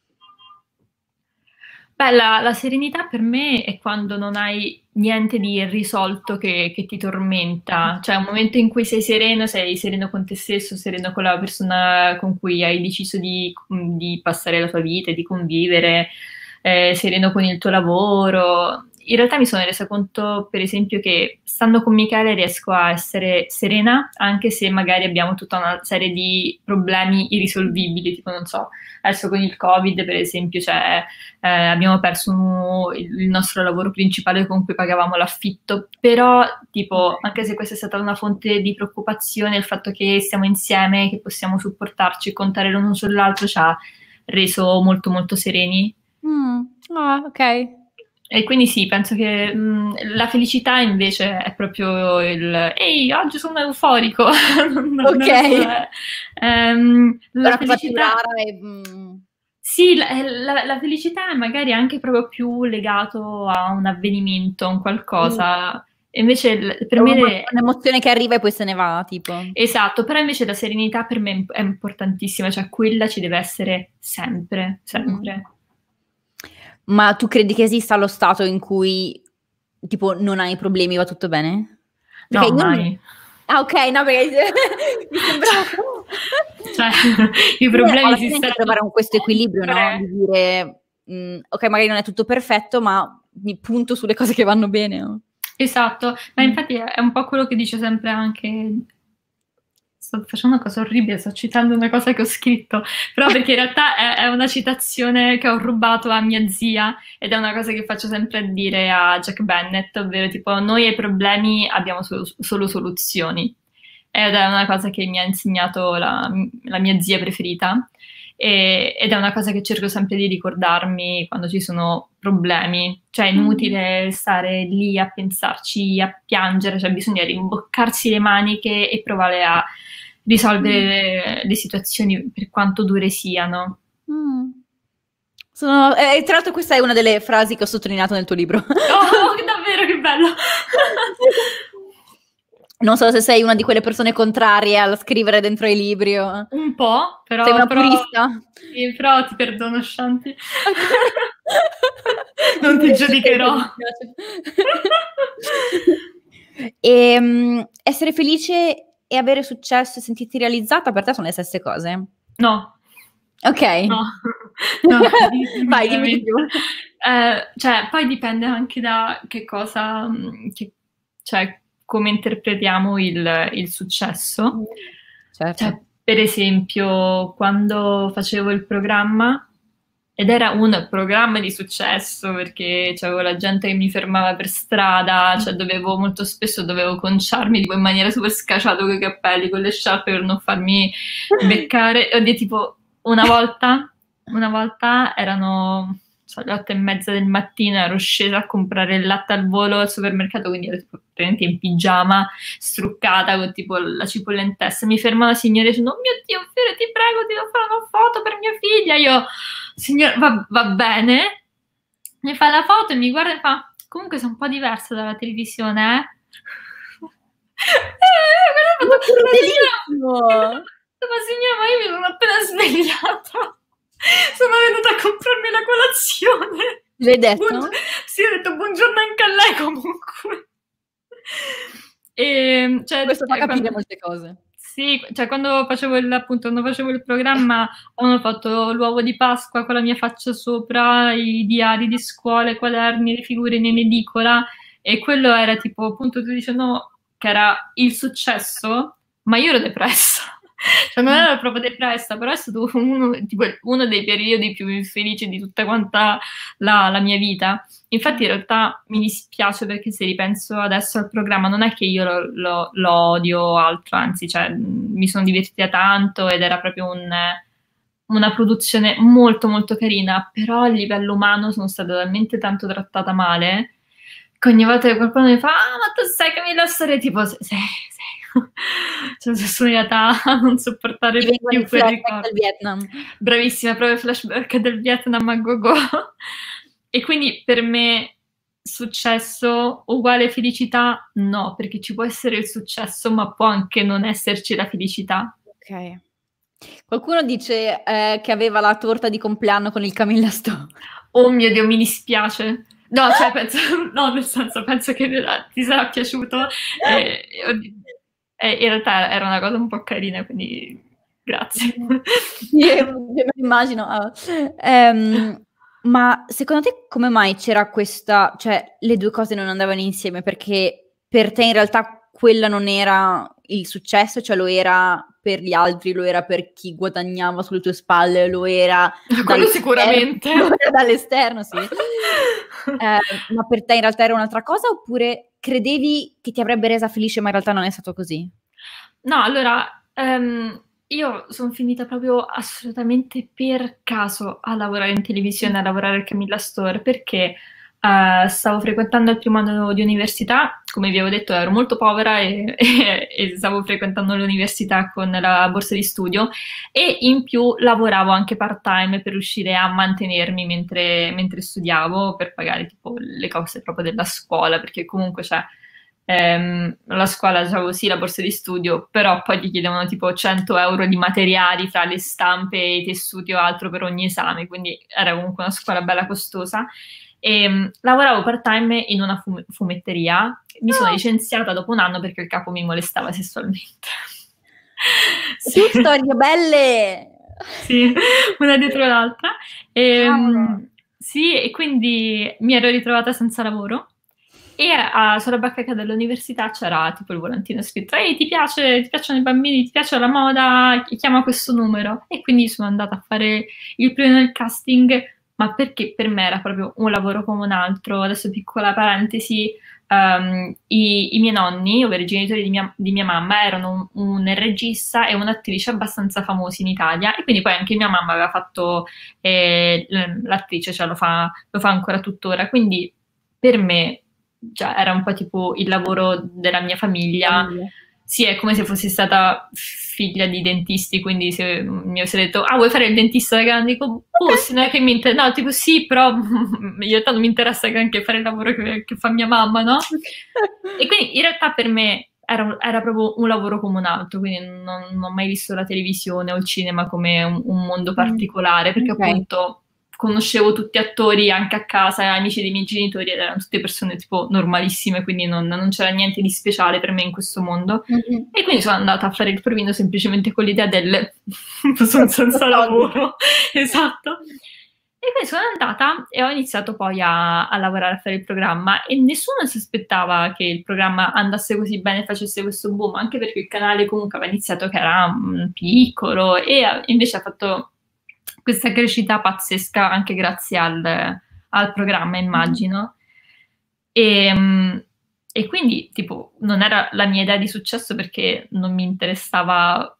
[SPEAKER 2] Beh, la serenità per me è quando non hai niente di irrisolto che ti tormenta, cioè un momento in cui sei sereno con te stesso, sereno con la persona con cui hai deciso di passare la tua vita, di convivere, sereno con il tuo lavoro. In realtà mi sono resa conto, per esempio, che stando con Michele riesco a essere serena, anche se magari abbiamo tutta una serie di problemi irrisolvibili, tipo non so, adesso con il Covid, per esempio, cioè, abbiamo perso il nostro lavoro principale con cui pagavamo l'affitto, però tipo, anche se questa è stata una fonte di preoccupazione, il fatto che stiamo insieme, che possiamo supportarci e contare l'uno sull'altro ci ha reso molto molto sereni.
[SPEAKER 1] Ok.
[SPEAKER 2] E quindi sì, penso che la felicità invece è proprio ehi, oggi sono euforico.
[SPEAKER 1] Ok.
[SPEAKER 2] La felicità... Sì, la felicità è magari anche proprio più legato a un avvenimento, a un qualcosa. E invece per me...
[SPEAKER 1] un'emozione che arriva e poi se ne va, tipo.
[SPEAKER 2] Esatto, però invece la serenità per me è importantissima, cioè quella ci deve essere sempre.
[SPEAKER 1] Ma tu credi che esista lo stato in cui tipo non hai problemi, va tutto bene?
[SPEAKER 2] Perché no, mai.
[SPEAKER 1] Ah, ok, no, perché mi sembrava...
[SPEAKER 2] Cioè, i problemi
[SPEAKER 1] si stanno... trovare questo equilibrio, no? Di dire, ok, magari non è tutto perfetto, ma mi punto sulle cose che vanno bene. No?
[SPEAKER 2] Esatto, ma infatti è un po' quello che dice sempre anche... Sto facendo una cosa orribile, sto citando una cosa che ho scritto, però perché in realtà è una citazione che ho rubato a mia zia ed è una cosa che faccio sempre dire a Jack Bennett, ovvero tipo noi ai problemi abbiamo solo soluzioni, ed è una cosa che mi ha insegnato la mia zia preferita. ed è una cosa che cerco sempre di ricordarmi quando ci sono problemi, cioè è inutile stare lì a pensarci, a piangere, cioè bisogna rimboccarsi le maniche e provare a risolvere le situazioni per quanto dure siano.
[SPEAKER 1] Tra l'altro questa è una delle frasi che ho sottolineato nel tuo libro.
[SPEAKER 2] Oh, davvero, che bello!
[SPEAKER 1] Non so se sei una di quelle persone contrarie al scrivere dentro i libri.
[SPEAKER 2] Un po', però...
[SPEAKER 1] Sei una purista?
[SPEAKER 2] Sì, però ti perdono, Shanti. Non ti giudicherò.
[SPEAKER 1] Essere felice e avere successo e sentirti realizzata per te sono le stesse cose?
[SPEAKER 2] No.
[SPEAKER 1] Ok.
[SPEAKER 2] No.
[SPEAKER 1] Vai, dimmi di più.
[SPEAKER 2] Cioè, poi dipende anche da che cosa... cioè, come interpretiamo il successo.
[SPEAKER 1] Certo.
[SPEAKER 2] Cioè, per esempio, quando facevo il programma, ed era un programma di successo perché c'avevo la gente che mi fermava per strada, cioè molto spesso dovevo conciarmi tipo in maniera super scacciata con i capelli, con le sciarpe per non farmi beccare. Oddio, tipo una volta erano le 8:30 del mattino, ero scesa a comprare il latte al volo al supermercato, quindi ero tipo praticamente in pigiama, struccata con tipo la cipolla in testa. Mi ferma la signora dicendo: "Oh mio Dio, Fiore, ti prego, ti devo fare una foto per mia figlia". Io: "Signora, va bene". Mi fa la foto e mi guarda e fa: "Comunque sei un po' diversa dalla televisione, eh?". Ma signora, ma io mi sono appena svegliata. Sono venuta a comprarmi la colazione.
[SPEAKER 1] L'hai detto?
[SPEAKER 2] Sì, ho detto buongiorno anche a lei comunque. Cioè,
[SPEAKER 1] questo fa capire molte cose.
[SPEAKER 2] Sì, cioè quando facevo il programma ho fatto l'uovo di Pasqua con la mia faccia sopra, i diari di scuola, i quaderni, le figurine in edicola, e quello era tipo, appunto, tu dicendo che era il successo, ma io ero depressa. Cioè non ero proprio depressa, però è stato uno dei periodi più infelici di tutta quanta la mia vita. Infatti in realtà mi dispiace, perché se ripenso adesso al programma non è che io lo odio o altro, anzi, cioè, mi sono divertita tanto ed era proprio una produzione molto molto carina, però a livello umano sono stata talmente tanto trattata male che ogni volta che qualcuno mi fa: "Ah, ma tu sai Camilla Storia", tipo sei. Cioè, sono arrivata a non sopportare più quel ricordo.
[SPEAKER 1] Del Vietnam.
[SPEAKER 2] Bravissima, proprio flashback del Vietnam a go-go. E quindi per me successo uguale felicità? No, perché ci può essere il successo, ma può anche non esserci la felicità.
[SPEAKER 1] Ok. Qualcuno dice che aveva la torta di compleanno con il Camilla Store.
[SPEAKER 2] Oh mio Dio, mi dispiace. No, cioè penso che ti sarà piaciuto. In realtà era una cosa un po' carina, quindi grazie.
[SPEAKER 1] Me immagino. Ma secondo te come mai c'era questa, cioè le due cose non andavano insieme? Perché per te in realtà quella non era il successo, cioè lo era per gli altri, lo era per chi guadagnava sulle tue spalle, lo era
[SPEAKER 2] quello sicuramente.
[SPEAKER 1] Lo era dall'esterno, sì. Ma per te in realtà era un'altra cosa, oppure credevi che ti avrebbe resa felice ma in realtà non è stato così?
[SPEAKER 2] No, allora, io sono finita proprio assolutamente per caso a lavorare in televisione, a lavorare al Camilla Store, perché stavo frequentando il primo anno di università. Come vi avevo detto, ero molto povera e stavo frequentando l'università con la borsa di studio, e in più lavoravo anche part-time per riuscire a mantenermi mentre studiavo, per pagare tipo le cose proprio della scuola, perché comunque c'è... la scuola avevo sì la borsa di studio, però poi ti chiedevano tipo 100 euro di materiali fra le stampe, i tessuti o altro per ogni esame, quindi era comunque una scuola bella costosa. E lavoravo part-time in una fumetteria. Mi sono licenziata dopo un anno perché il capo mi molestava sessualmente.
[SPEAKER 1] Sì. Più storie belle!
[SPEAKER 2] Sì, una dietro l'altra. Sì, e quindi mi ero ritrovata senza lavoro. E sulla bacheca dell'università c'era tipo il volantino scritto: "Ehi, ti piacciono i bambini, ti piace la moda? Chiama questo numero". E quindi sono andata a fare il primo nel casting ma perché per me era proprio un lavoro come un altro. Adesso piccola parentesi, i miei nonni, ovvero i genitori di mia mamma, erano un regista e un'attrice abbastanza famosi in Italia, e quindi poi anche mia mamma aveva fatto l'attrice, cioè lo fa ancora tuttora, quindi per me cioè, era un po' tipo il lavoro della mia famiglia. Sì, è come se fossi stata figlia di dentisti, quindi se mi avesse detto, ah, vuoi fare il dentista da grande? Dico, boh, sì, non è che mi interessa, no, tipo sì, però in realtà non mi interessa anche fare il lavoro che fa mia mamma, no? E quindi in realtà per me era proprio un lavoro come un altro, quindi non ho mai visto la televisione o il cinema come un mondo particolare, perché appunto conoscevo tutti attori anche a casa, amici dei miei genitori, ed erano tutte persone tipo normalissime, quindi non c'era niente di speciale per me in questo mondo. E quindi sono andata a fare il provino semplicemente con l'idea del sono senza lavoro. Esatto. E quindi sono andata e ho iniziato poi a lavorare, a fare il programma, e nessuno si aspettava che il programma andasse così bene e facesse questo boom, anche perché il canale comunque aveva iniziato che era piccolo, e invece ha fatto questa crescita pazzesca anche grazie al programma, immagino. E quindi, tipo, non era la mia idea di successo, perché non mi interessava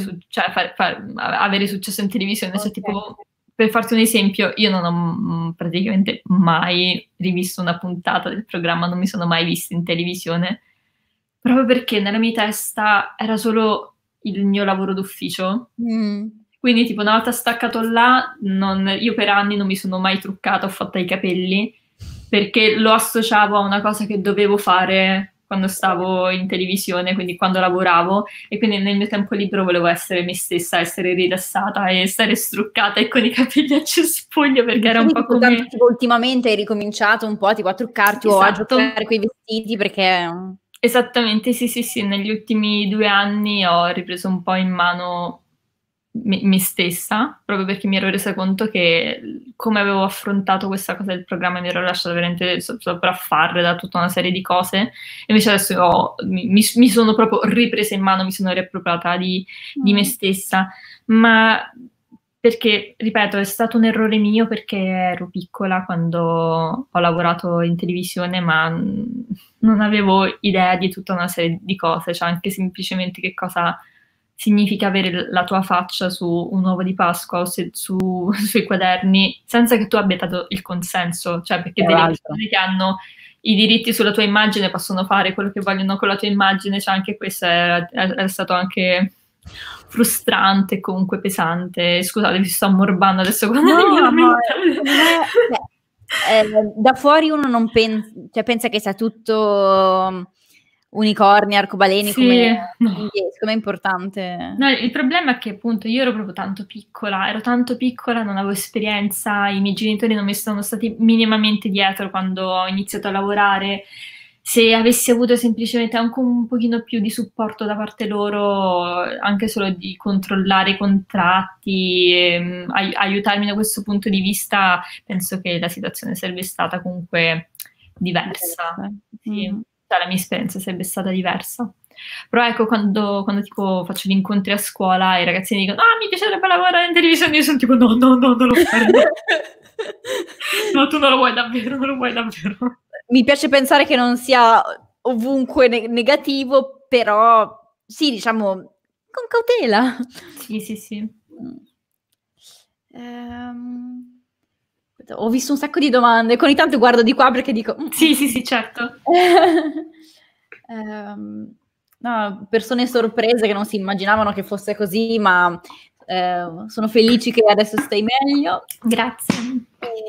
[SPEAKER 2] avere successo in televisione. Cioè, tipo, per farti un esempio, io non ho praticamente mai rivisto una puntata del programma, non mi sono mai vista in televisione, proprio perché nella mia testa era solo il mio lavoro d'ufficio. Quindi, tipo, una volta staccato là, io per anni non mi sono mai truccata, ho fatto i capelli, perché lo associavo a una cosa che dovevo fare quando stavo in televisione, quindi quando lavoravo, e quindi nel mio tempo libero volevo essere me stessa, essere rilassata e stare struccata e con i capelli a cespuglio, perché era un po' come...
[SPEAKER 1] Tipo, ultimamente hai ricominciato un po' tipo a truccarti o a giocare con i vestiti, perché...
[SPEAKER 2] Esattamente, sì, negli ultimi 2 anni ho ripreso un po' in mano me stessa, proprio perché mi ero resa conto che come avevo affrontato questa cosa del programma mi ero lasciata veramente sopraffare da tutta una serie di cose, e invece adesso mi sono proprio ripresa in mano, mi sono riappropriata di me stessa, ma perché, ripeto, è stato un errore mio, perché ero piccola quando ho lavorato in televisione, ma non avevo idea di tutta una serie di cose, cioè anche semplicemente che cosa significa avere la tua faccia su un uovo di Pasqua o sui quaderni, senza che tu abbia dato il consenso, cioè perché delle persone che hanno i diritti sulla tua immagine possono fare quello che vogliono con la tua immagine, cioè anche questo è stato anche frustrante e comunque pesante. Scusate, vi sto ammorbando adesso quando
[SPEAKER 1] da fuori uno non pensa che sia tutto unicorni, arcobaleni, come è importante.
[SPEAKER 2] No, il problema è che appunto io ero proprio tanto piccola, non avevo esperienza, i miei genitori non mi sono stati minimamente dietro quando ho iniziato a lavorare. Se avessi avuto semplicemente anche un pochino più di supporto da parte loro, anche solo di controllare i contratti, aiutarmi da questo punto di vista, penso che la situazione sarebbe stata comunque diversa. Sì. Cioè, la mia esperienza sarebbe stata diversa. Però ecco, quando tipo faccio gli incontri a scuola, i ragazzini dicono, ah, mi piacerebbe lavorare in televisione, io sono tipo, no, non lo fare. No, tu non lo vuoi davvero,
[SPEAKER 1] Mi piace pensare che non sia ovunque negativo, però sì, diciamo, con cautela.
[SPEAKER 2] Sì.
[SPEAKER 1] Ho visto un sacco di domande, con ogni tanto guardo di qua perché dico...
[SPEAKER 2] Sì, certo.
[SPEAKER 1] No, persone sorprese che non si immaginavano che fosse così, ma sono felici che adesso stai meglio.
[SPEAKER 2] Grazie.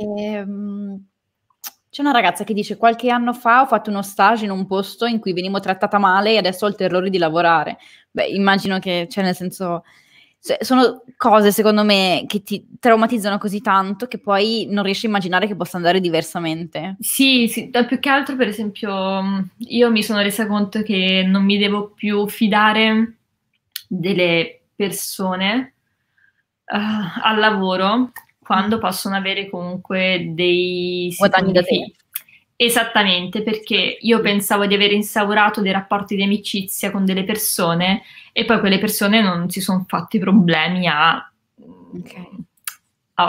[SPEAKER 1] C'è una ragazza che dice: qualche anno fa ho fatto uno stage in un posto in cui venivo trattata male e adesso ho il terrore di lavorare. Beh, immagino che, cioè, nel senso, sono cose, secondo me, che ti traumatizzano così tanto che poi non riesci a immaginare che possa andare diversamente.
[SPEAKER 2] Sì, più che altro, per esempio, io mi sono resa conto che non mi devo più fidare delle persone al lavoro quando possono avere comunque dei
[SPEAKER 1] guadagni da te.
[SPEAKER 2] Esattamente, perché io pensavo di aver instaurato dei rapporti di amicizia con delle persone e poi quelle persone non si sono fatti problemi a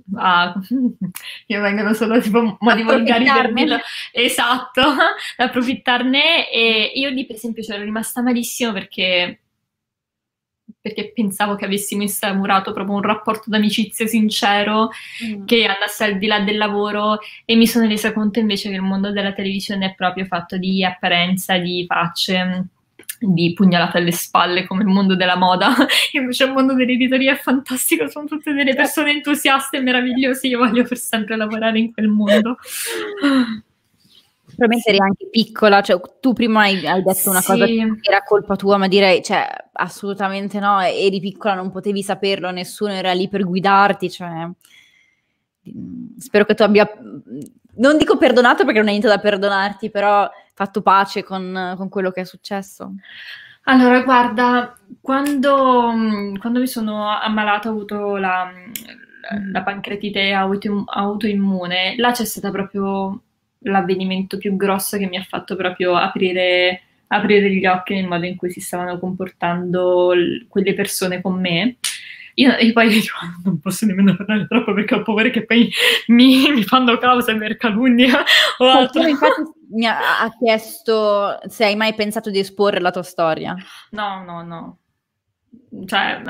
[SPEAKER 2] mi vengono solo tipo modi volgari per dirlo, esatto, approfittarne. E io lì per esempio c'ero rimasta malissimo perché pensavo che avessimo instaurato proprio un rapporto d'amicizia sincero che andasse al di là del lavoro, e mi sono resa conto invece che il mondo della televisione è proprio fatto di apparenza, di facce, di pugnalate alle spalle, come il mondo della moda. Invece il mondo dell'editoria è fantastico, sono tutte delle persone entusiaste e meravigliose, io voglio per sempre lavorare in quel mondo.
[SPEAKER 1] Probabilmente eri anche piccola, cioè tu prima hai detto una cosa che era colpa tua, ma direi, cioè, assolutamente no, eri piccola, non potevi saperlo, nessuno era lì per guidarti, cioè, spero che tu abbia, non dico perdonato perché non hai niente da perdonarti, però fatto pace con quello che è successo.
[SPEAKER 2] Allora, guarda, quando mi sono ammalata, ho avuto la pancreatite autoimmune, là c'è stata proprio l'avvenimento più grosso che mi ha fatto proprio aprire gli occhi nel modo in cui si stavano comportando quelle persone con me. Io poi non posso nemmeno parlare troppo perché ho paura che poi mi fanno causa per calunnia o altro.
[SPEAKER 1] Infatti mi ha chiesto se hai mai pensato di esporre la tua storia.
[SPEAKER 2] No. Cioè,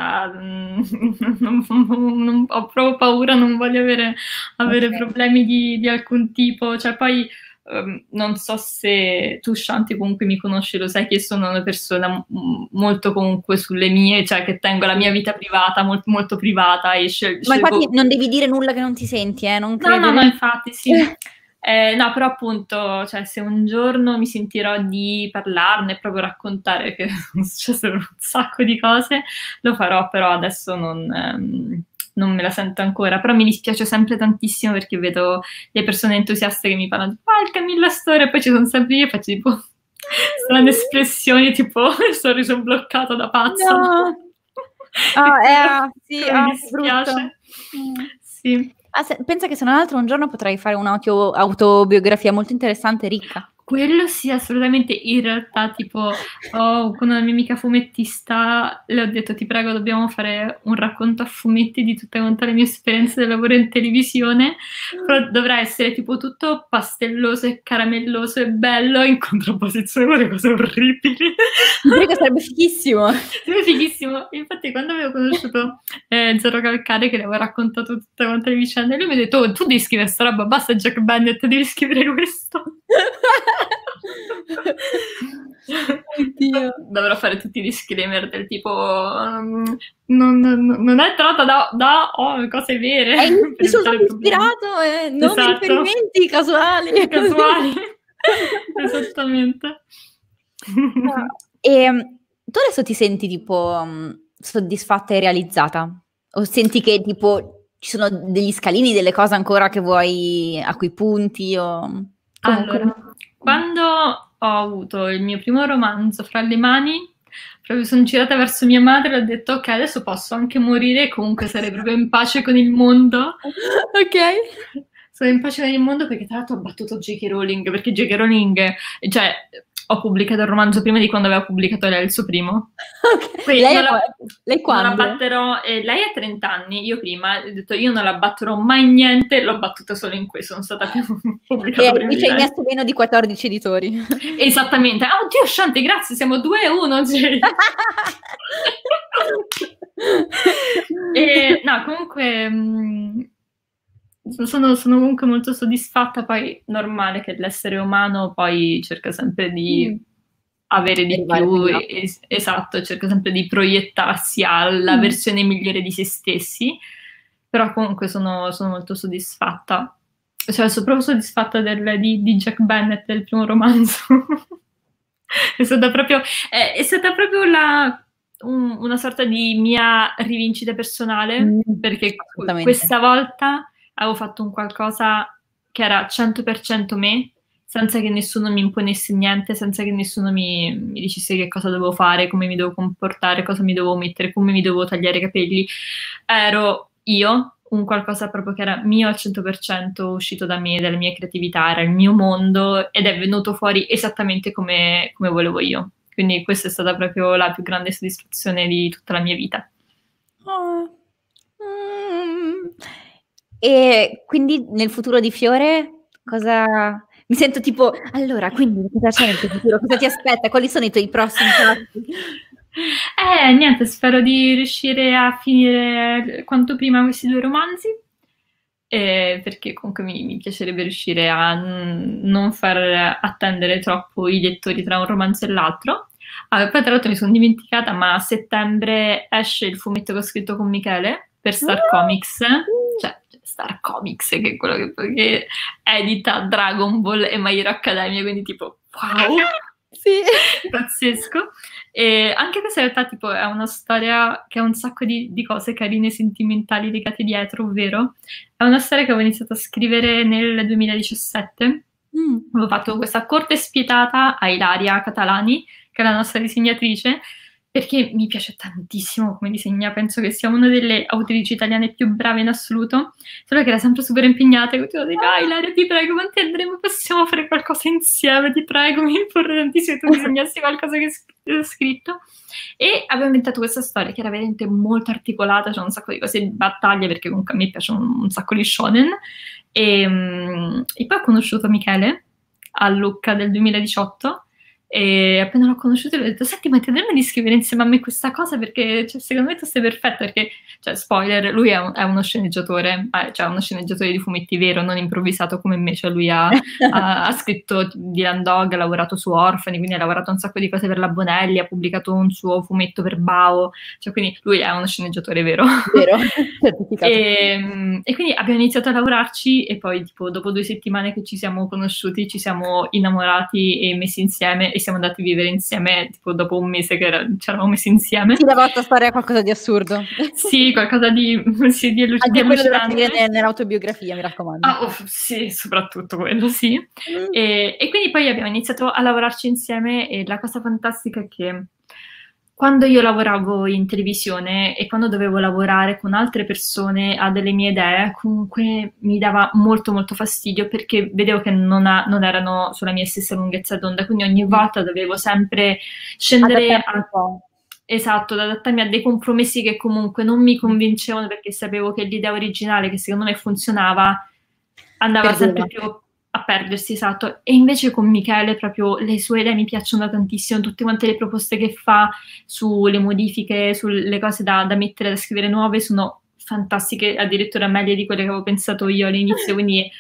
[SPEAKER 2] ho proprio paura, non voglio avere problemi di alcun tipo. Cioè, poi non so se tu, Shanti, comunque mi conosci, lo sai che sono una persona molto comunque sulle mie, cioè che tengo la mia vita privata, molto, molto privata.
[SPEAKER 1] Ma infatti non devi dire nulla che non ti senti, non credo.
[SPEAKER 2] No, infatti sì. No, però appunto, cioè, se un giorno mi sentirò di parlarne, proprio raccontare che sono successe un sacco di cose, lo farò, però adesso non me la sento ancora. Però mi dispiace sempre tantissimo perché vedo le persone entusiaste che mi parlano di il Camilla Story, e poi ci sono sempre io e faccio tipo strane espressioni, tipo sono bloccato da pazza.
[SPEAKER 1] No. Sì,
[SPEAKER 2] mi dispiace. Sì.
[SPEAKER 1] Pensa che se non altro un giorno potrei fare un'autobiografia molto interessante e ricca.
[SPEAKER 2] Quello sì, assolutamente. In realtà, tipo, con una mia amica fumettista le ho detto, ti prego, dobbiamo fare un racconto a fumetti di tutte quante le mie esperienze del lavoro in televisione, però dovrà essere tipo tutto pastelloso e caramelloso e bello, in contrapposizione con le cose orribili.
[SPEAKER 1] Perché sarebbe fighissimo.
[SPEAKER 2] Sarebbe fighissimo. Infatti, quando avevo conosciuto Zero Calcare, che le avevo raccontato tutte quante le vicende, lui mi ha detto, oh, tu devi scrivere sta roba, basta Jack Bennett, devi scrivere questo.
[SPEAKER 1] Oddio.
[SPEAKER 2] Dovrò fare tutti i disclaimer del tipo non è tratta da cose vere.
[SPEAKER 1] È soltanto ispirato, non riferimenti casuali.
[SPEAKER 2] Esattamente.
[SPEAKER 1] E tu adesso ti senti tipo soddisfatta e realizzata? O senti che tipo ci sono degli scalini, delle cose ancora che vuoi, a cui punti?
[SPEAKER 2] Allora, quando ho avuto il mio primo romanzo fra le mani, proprio sono girata verso mia madre e ho detto ok, adesso posso anche morire e comunque sarei proprio in pace con il mondo.
[SPEAKER 1] Ok.
[SPEAKER 2] Sono in pace con il mondo perché tra l'altro ho battuto J.K. Rowling, perché J.K. Rowling, cioè, ho pubblicato il romanzo prima di quando aveva pubblicato lei il suo primo.
[SPEAKER 1] Okay. Lei quando?
[SPEAKER 2] Non la batterò, lei ha 30 anni, io prima ho detto io non la batterò mai niente, l'ho battuta solo in questo, sono stata più pubblicata prima di lei.
[SPEAKER 1] Hai messo meno di 14 editori.
[SPEAKER 2] Esattamente. Oh Dio, Shanti, grazie, siamo 2-1. No, comunque sono comunque molto soddisfatta, poi normale che l'essere umano poi cerca sempre di avere di più, esatto, cerca sempre di proiettarsi alla versione migliore di se stessi, però comunque sono molto soddisfatta, cioè sono proprio soddisfatta di Jack Bennett, del primo romanzo. È stata proprio una sorta di mia rivincita personale, perché questa volta avevo fatto un qualcosa che era 100% me, senza che nessuno mi imponesse niente, senza che nessuno mi dicesse che cosa dovevo fare, come mi dovevo comportare, cosa mi dovevo mettere, come mi dovevo tagliare i capelli. Ero io, un qualcosa proprio che era mio al 100%, uscito da me, dalla mia creatività, era il mio mondo ed è venuto fuori esattamente come volevo io. Quindi questa è stata proprio la più grande soddisfazione di tutta la mia vita.
[SPEAKER 1] E quindi nel futuro di Fiore cosa... Mi sento tipo, allora, quindi cosa c'è nel tuo futuro? Cosa ti aspetta? Quali sono i tuoi prossimi passi?
[SPEAKER 2] Niente, spero di riuscire a finire quanto prima questi 2 romanzi, perché comunque mi piacerebbe riuscire a non far attendere troppo i lettori tra un romanzo e l'altro. Poi tra l'altro mi sono dimenticata, ma a settembre esce il fumetto che ho scritto con Michele per Star Comics, cioè Star Comics, che è quello che edita Dragon Ball e My Hero Academia, quindi tipo, wow!
[SPEAKER 1] Sì.
[SPEAKER 2] Pazzesco. E anche questa in realtà tipo, è una storia che ha un sacco di cose carine, sentimentali legate dietro, ovvero è una storia che avevo iniziato a scrivere nel 2017. Avevo fatto questa corte spietata a Ilaria Catalani, che è la nostra disegnatrice, perché mi piace tantissimo come disegna, penso che sia una delle autrici italiane più brave in assoluto, solo che era sempre super impegnata e continuavo a dire, ah Ilaria ti prego, quanti andremo, possiamo fare qualcosa insieme, ti prego, mi imporre tantissimo che tu disegnassi qualcosa che ho scritto. E avevo inventato questa storia che era veramente molto articolata, c'è un sacco di cose di battaglia, perché comunque a me piacciono un sacco di shonen, e poi ho conosciuto Michele a Lucca del 2018, e appena l'ho conosciuto gli ho detto, senti, ma ti andrebbe di scrivere insieme a me questa cosa, perché cioè, secondo me tu sei perfetta, perché, cioè, spoiler, lui è uno sceneggiatore, cioè uno sceneggiatore di fumetti vero, non improvvisato come me, cioè lui ha scritto Dylan Dog, ha lavorato su Orfani, quindi ha lavorato un sacco di cose per la Bonelli, ha pubblicato un suo fumetto per Bao, cioè quindi lui è uno sceneggiatore vero.
[SPEAKER 1] Vero,
[SPEAKER 2] e quindi abbiamo iniziato a lavorarci e poi tipo dopo 2 settimane che ci siamo conosciuti, ci siamo innamorati e messi insieme e siamo andati a vivere insieme tipo dopo un mese che ci eravamo messi insieme.
[SPEAKER 1] Sì, la vostra storia è qualcosa di assurdo.
[SPEAKER 2] Sì, qualcosa di
[SPEAKER 1] Anche quello dovrà finire nell'autobiografia, mi raccomando.
[SPEAKER 2] Sì, soprattutto quello, sì. E quindi poi abbiamo iniziato a lavorarci insieme e la cosa fantastica è che quando io lavoravo in televisione e quando dovevo lavorare con altre persone a delle mie idee, comunque mi dava molto molto fastidio perché vedevo che non erano sulla mia stessa lunghezza d'onda, quindi ogni volta dovevo sempre scendere esatto, ad adattarmi a dei compromessi che comunque non mi convincevano perché sapevo che l'idea originale, che secondo me funzionava, andava sempre più a perdersi, esatto. E invece con Michele proprio le sue idee mi piacciono tantissimo, tutte quante le proposte che fa sulle modifiche, sulle cose da mettere, da scrivere nuove, sono fantastiche, addirittura meglio di quelle che avevo pensato io all'inizio, quindi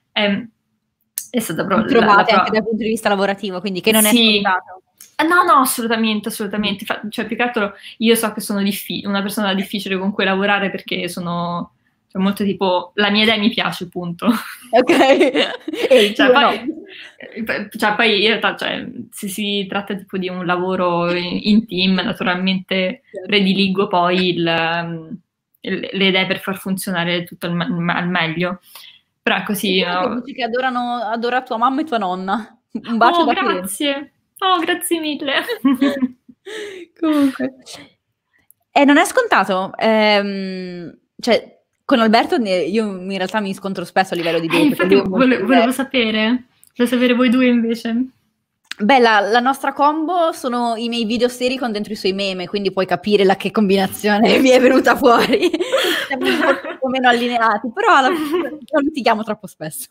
[SPEAKER 2] è stata proprio
[SPEAKER 1] trovate anche dal punto di vista lavorativo, quindi che non è scontato.
[SPEAKER 2] No, assolutamente. Cioè, più che altro io so che sono una persona difficile con cui lavorare perché sono molto tipo, la mia idea mi piace, punto.
[SPEAKER 1] Ok.
[SPEAKER 2] Poi in realtà, se si tratta tipo di un lavoro in team, naturalmente prediligo poi le idee per far funzionare tutto al meglio. Però è così.
[SPEAKER 1] Dici che adora tua mamma e tua nonna. Un bacio da
[SPEAKER 2] grazie. Oh, grazie mille.
[SPEAKER 1] Comunque. Non è scontato. Cioè, con Alberto io in realtà mi scontro spesso a livello di idee.
[SPEAKER 2] Infatti volevo sapere. Volevo sapere voi due invece.
[SPEAKER 1] Beh, la nostra combo sono i miei video seri con dentro i suoi meme, quindi puoi capire che combinazione mi è venuta fuori. Siamo un po' meno allineati, però non litighiamo troppo spesso.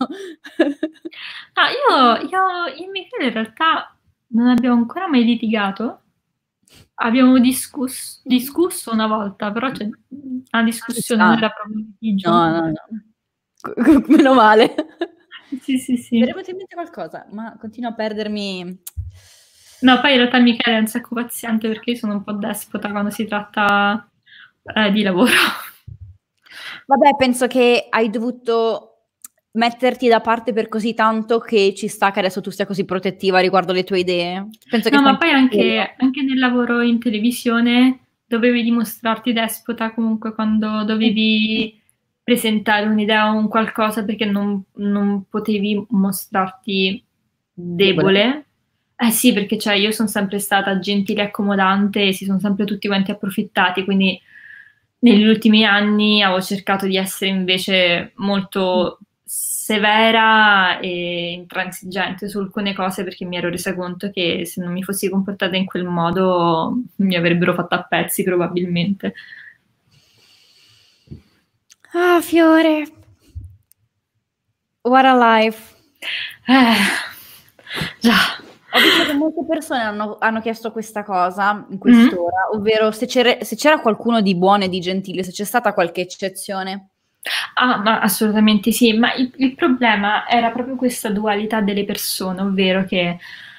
[SPEAKER 2] Io e Michele in realtà non abbiamo ancora mai litigato. Abbiamo discusso una volta, però la discussione non era proprio un litigio.
[SPEAKER 1] No. Meno male.
[SPEAKER 2] Sì.
[SPEAKER 1] Mi è venuto in mente qualcosa, ma continuo a perdermi.
[SPEAKER 2] No, poi in realtà Michele è un sacco paziente perché io sono un po' despota quando si tratta di lavoro.
[SPEAKER 1] Vabbè, penso che hai dovuto metterti da parte per così tanto che ci sta che adesso tu sia così protettiva riguardo le tue idee. Penso che
[SPEAKER 2] ma poi anche nel lavoro in televisione dovevi dimostrarti despota comunque quando dovevi presentare un'idea o un qualcosa perché non potevi mostrarti debole. Sì, perché io sono sempre stata gentile e accomodante e si sono sempre tutti quanti approfittati, quindi negli ultimi anni avevo cercato di essere invece molto severa e intransigente su alcune cose perché mi ero resa conto che se non mi fossi comportata in quel modo mi avrebbero fatto a pezzi probabilmente.
[SPEAKER 1] Ah, Fiore, What a life.
[SPEAKER 2] Già.
[SPEAKER 1] Ho visto che molte persone hanno chiesto questa cosa in quest'ora, ovvero se c'era qualcuno di buono e di gentile, se c'è stata qualche eccezione.
[SPEAKER 2] Ma assolutamente sì, ma il problema era proprio questa dualità delle persone, ovvero che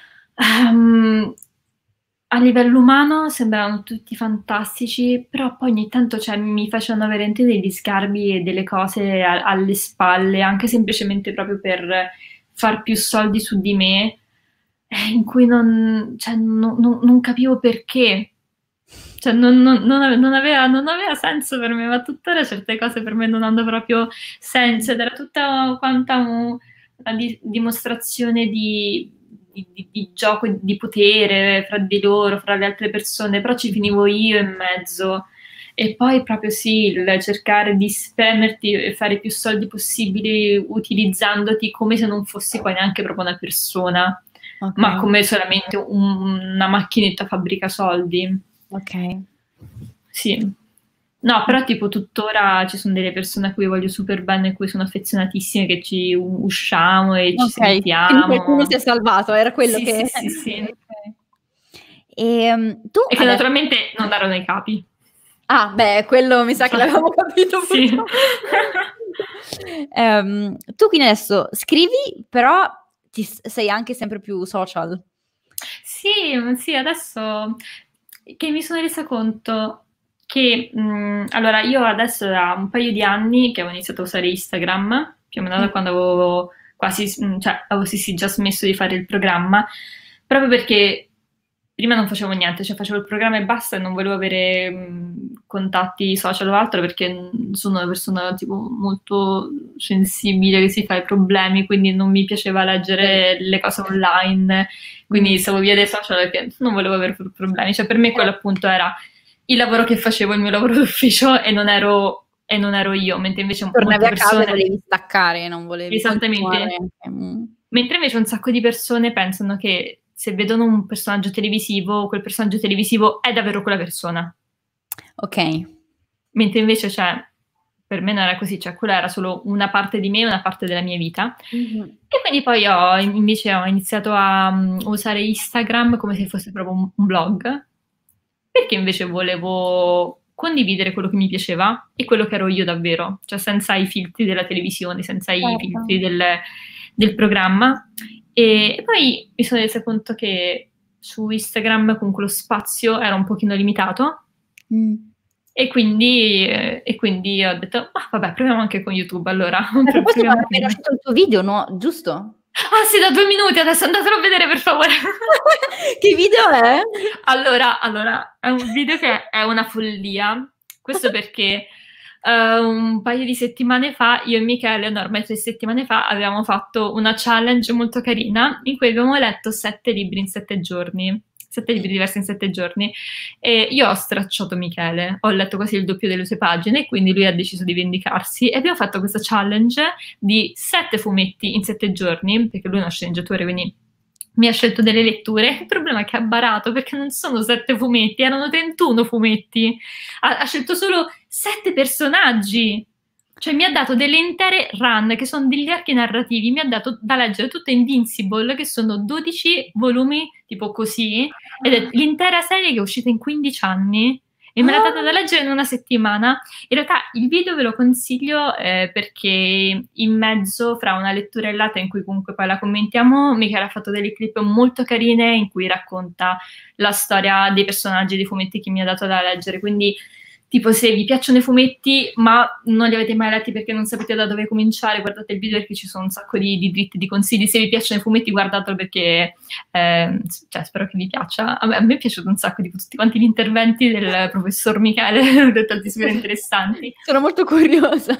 [SPEAKER 2] a livello umano sembravano tutti fantastici, però poi ogni tanto mi facevano veramente degli sgarbi e delle cose alle spalle, anche semplicemente proprio per far più soldi su di me, in cui non capivo perché. Cioè, non aveva senso per me, ma tuttora certe cose per me non hanno proprio senso, ed era tutta quanta una dimostrazione di gioco di potere fra di loro, fra le altre persone, però ci finivo io in mezzo. E poi proprio sì, il cercare di spremerti e fare più soldi possibili utilizzandoti come se non fossi poi neanche proprio una persona, ma come solamente una macchinetta fabbrica soldi.
[SPEAKER 1] Ok.
[SPEAKER 2] Sì. No, però tipo tuttora ci sono delle persone a cui voglio super bene, a cui sono affezionatissime, che ci usciamo e ci sentiamo.
[SPEAKER 1] Qualcuno si è salvato, era quello
[SPEAKER 2] sì,
[SPEAKER 1] che...
[SPEAKER 2] Sì, sì.
[SPEAKER 1] Tu
[SPEAKER 2] e che naturalmente non darono i capi.
[SPEAKER 1] Ah, beh, quello mi sa che l'avevamo capito.
[SPEAKER 2] Sì.
[SPEAKER 1] Tu quindi adesso scrivi, però sei anche sempre più social.
[SPEAKER 2] Sì, adesso che mi sono resa conto che, allora, io adesso da un paio di anni che avevo iniziato a usare Instagram, più o meno da quando avevo avevo già smesso di fare il programma, proprio perché prima non facevo niente, cioè facevo il programma e basta, e non volevo avere contatti social o altro, perché sono una persona tipo molto sensibile che si fa i problemi, quindi non mi piaceva leggere le cose online, quindi stavo via dai social perché non volevo avere problemi, cioè per me quello appunto era il lavoro che facevo, il mio lavoro d'ufficio, e non ero io, mentre invece
[SPEAKER 1] tornavi
[SPEAKER 2] molte persone...
[SPEAKER 1] a casa e volevi staccare, non volevi...
[SPEAKER 2] Esattamente. Mentre invece un sacco di persone pensano che se vedono un personaggio televisivo, quel personaggio televisivo è davvero quella persona.
[SPEAKER 1] Ok.
[SPEAKER 2] Mentre invece, per me non era così, quella era solo una parte di me, una parte della mia vita. E quindi poi ho iniziato a usare Instagram come se fosse proprio un blog, perché invece volevo condividere quello che mi piaceva e quello che ero io davvero, cioè senza i filtri della televisione, senza i filtri del programma. E poi mi sono resa conto che su Instagram comunque lo spazio era un pochino limitato, e quindi ho detto, vabbè, proviamo anche con YouTube allora.
[SPEAKER 1] Questo è appena uscito il tuo video, no? Giusto?
[SPEAKER 2] Ah sì, da 2 minuti, adesso andatelo a vedere per favore.
[SPEAKER 1] Che video è?
[SPEAKER 2] Allora, è un video che è una follia, questo perché un paio di settimane fa, io e Michele, ormai 3 settimane fa, avevamo fatto una challenge molto carina in cui abbiamo letto 7 libri in 7 giorni. 7 libri diversi in 7 giorni, e io ho stracciato Michele, ho letto quasi il doppio delle sue pagine, e quindi lui ha deciso di vendicarsi, e abbiamo fatto questa challenge di 7 fumetti in 7 giorni, perché lui è uno sceneggiatore, quindi mi ha scelto delle letture. Il problema è che ha barato, perché non sono 7 fumetti, erano 31 fumetti, ha scelto solo 7 personaggi. Cioè mi ha dato delle intere run, che sono degli archi narrativi, mi ha dato da leggere tutta Invincible, che sono 12 volumi, tipo così, ed è l'intera serie che è uscita in 15 anni, e me l'ha data da leggere in una settimana. In realtà il video ve lo consiglio perché in mezzo, fra una lettura e l'altra, in cui comunque poi la commentiamo, Michele ha fatto delle clip molto carine in cui racconta la storia dei personaggi dei fumetti che mi ha dato da leggere, quindi... Tipo, se vi piacciono i fumetti, ma non li avete mai letti perché non sapete da dove cominciare, guardate il video perché ci sono un sacco di dritti, di consigli. Se vi piacciono i fumetti, guardatelo perché spero che vi piaccia. A me è piaciuto un sacco, tipo tutti quanti gli interventi del professor Michele, sono stati super interessanti.
[SPEAKER 1] Sono molto curiosa.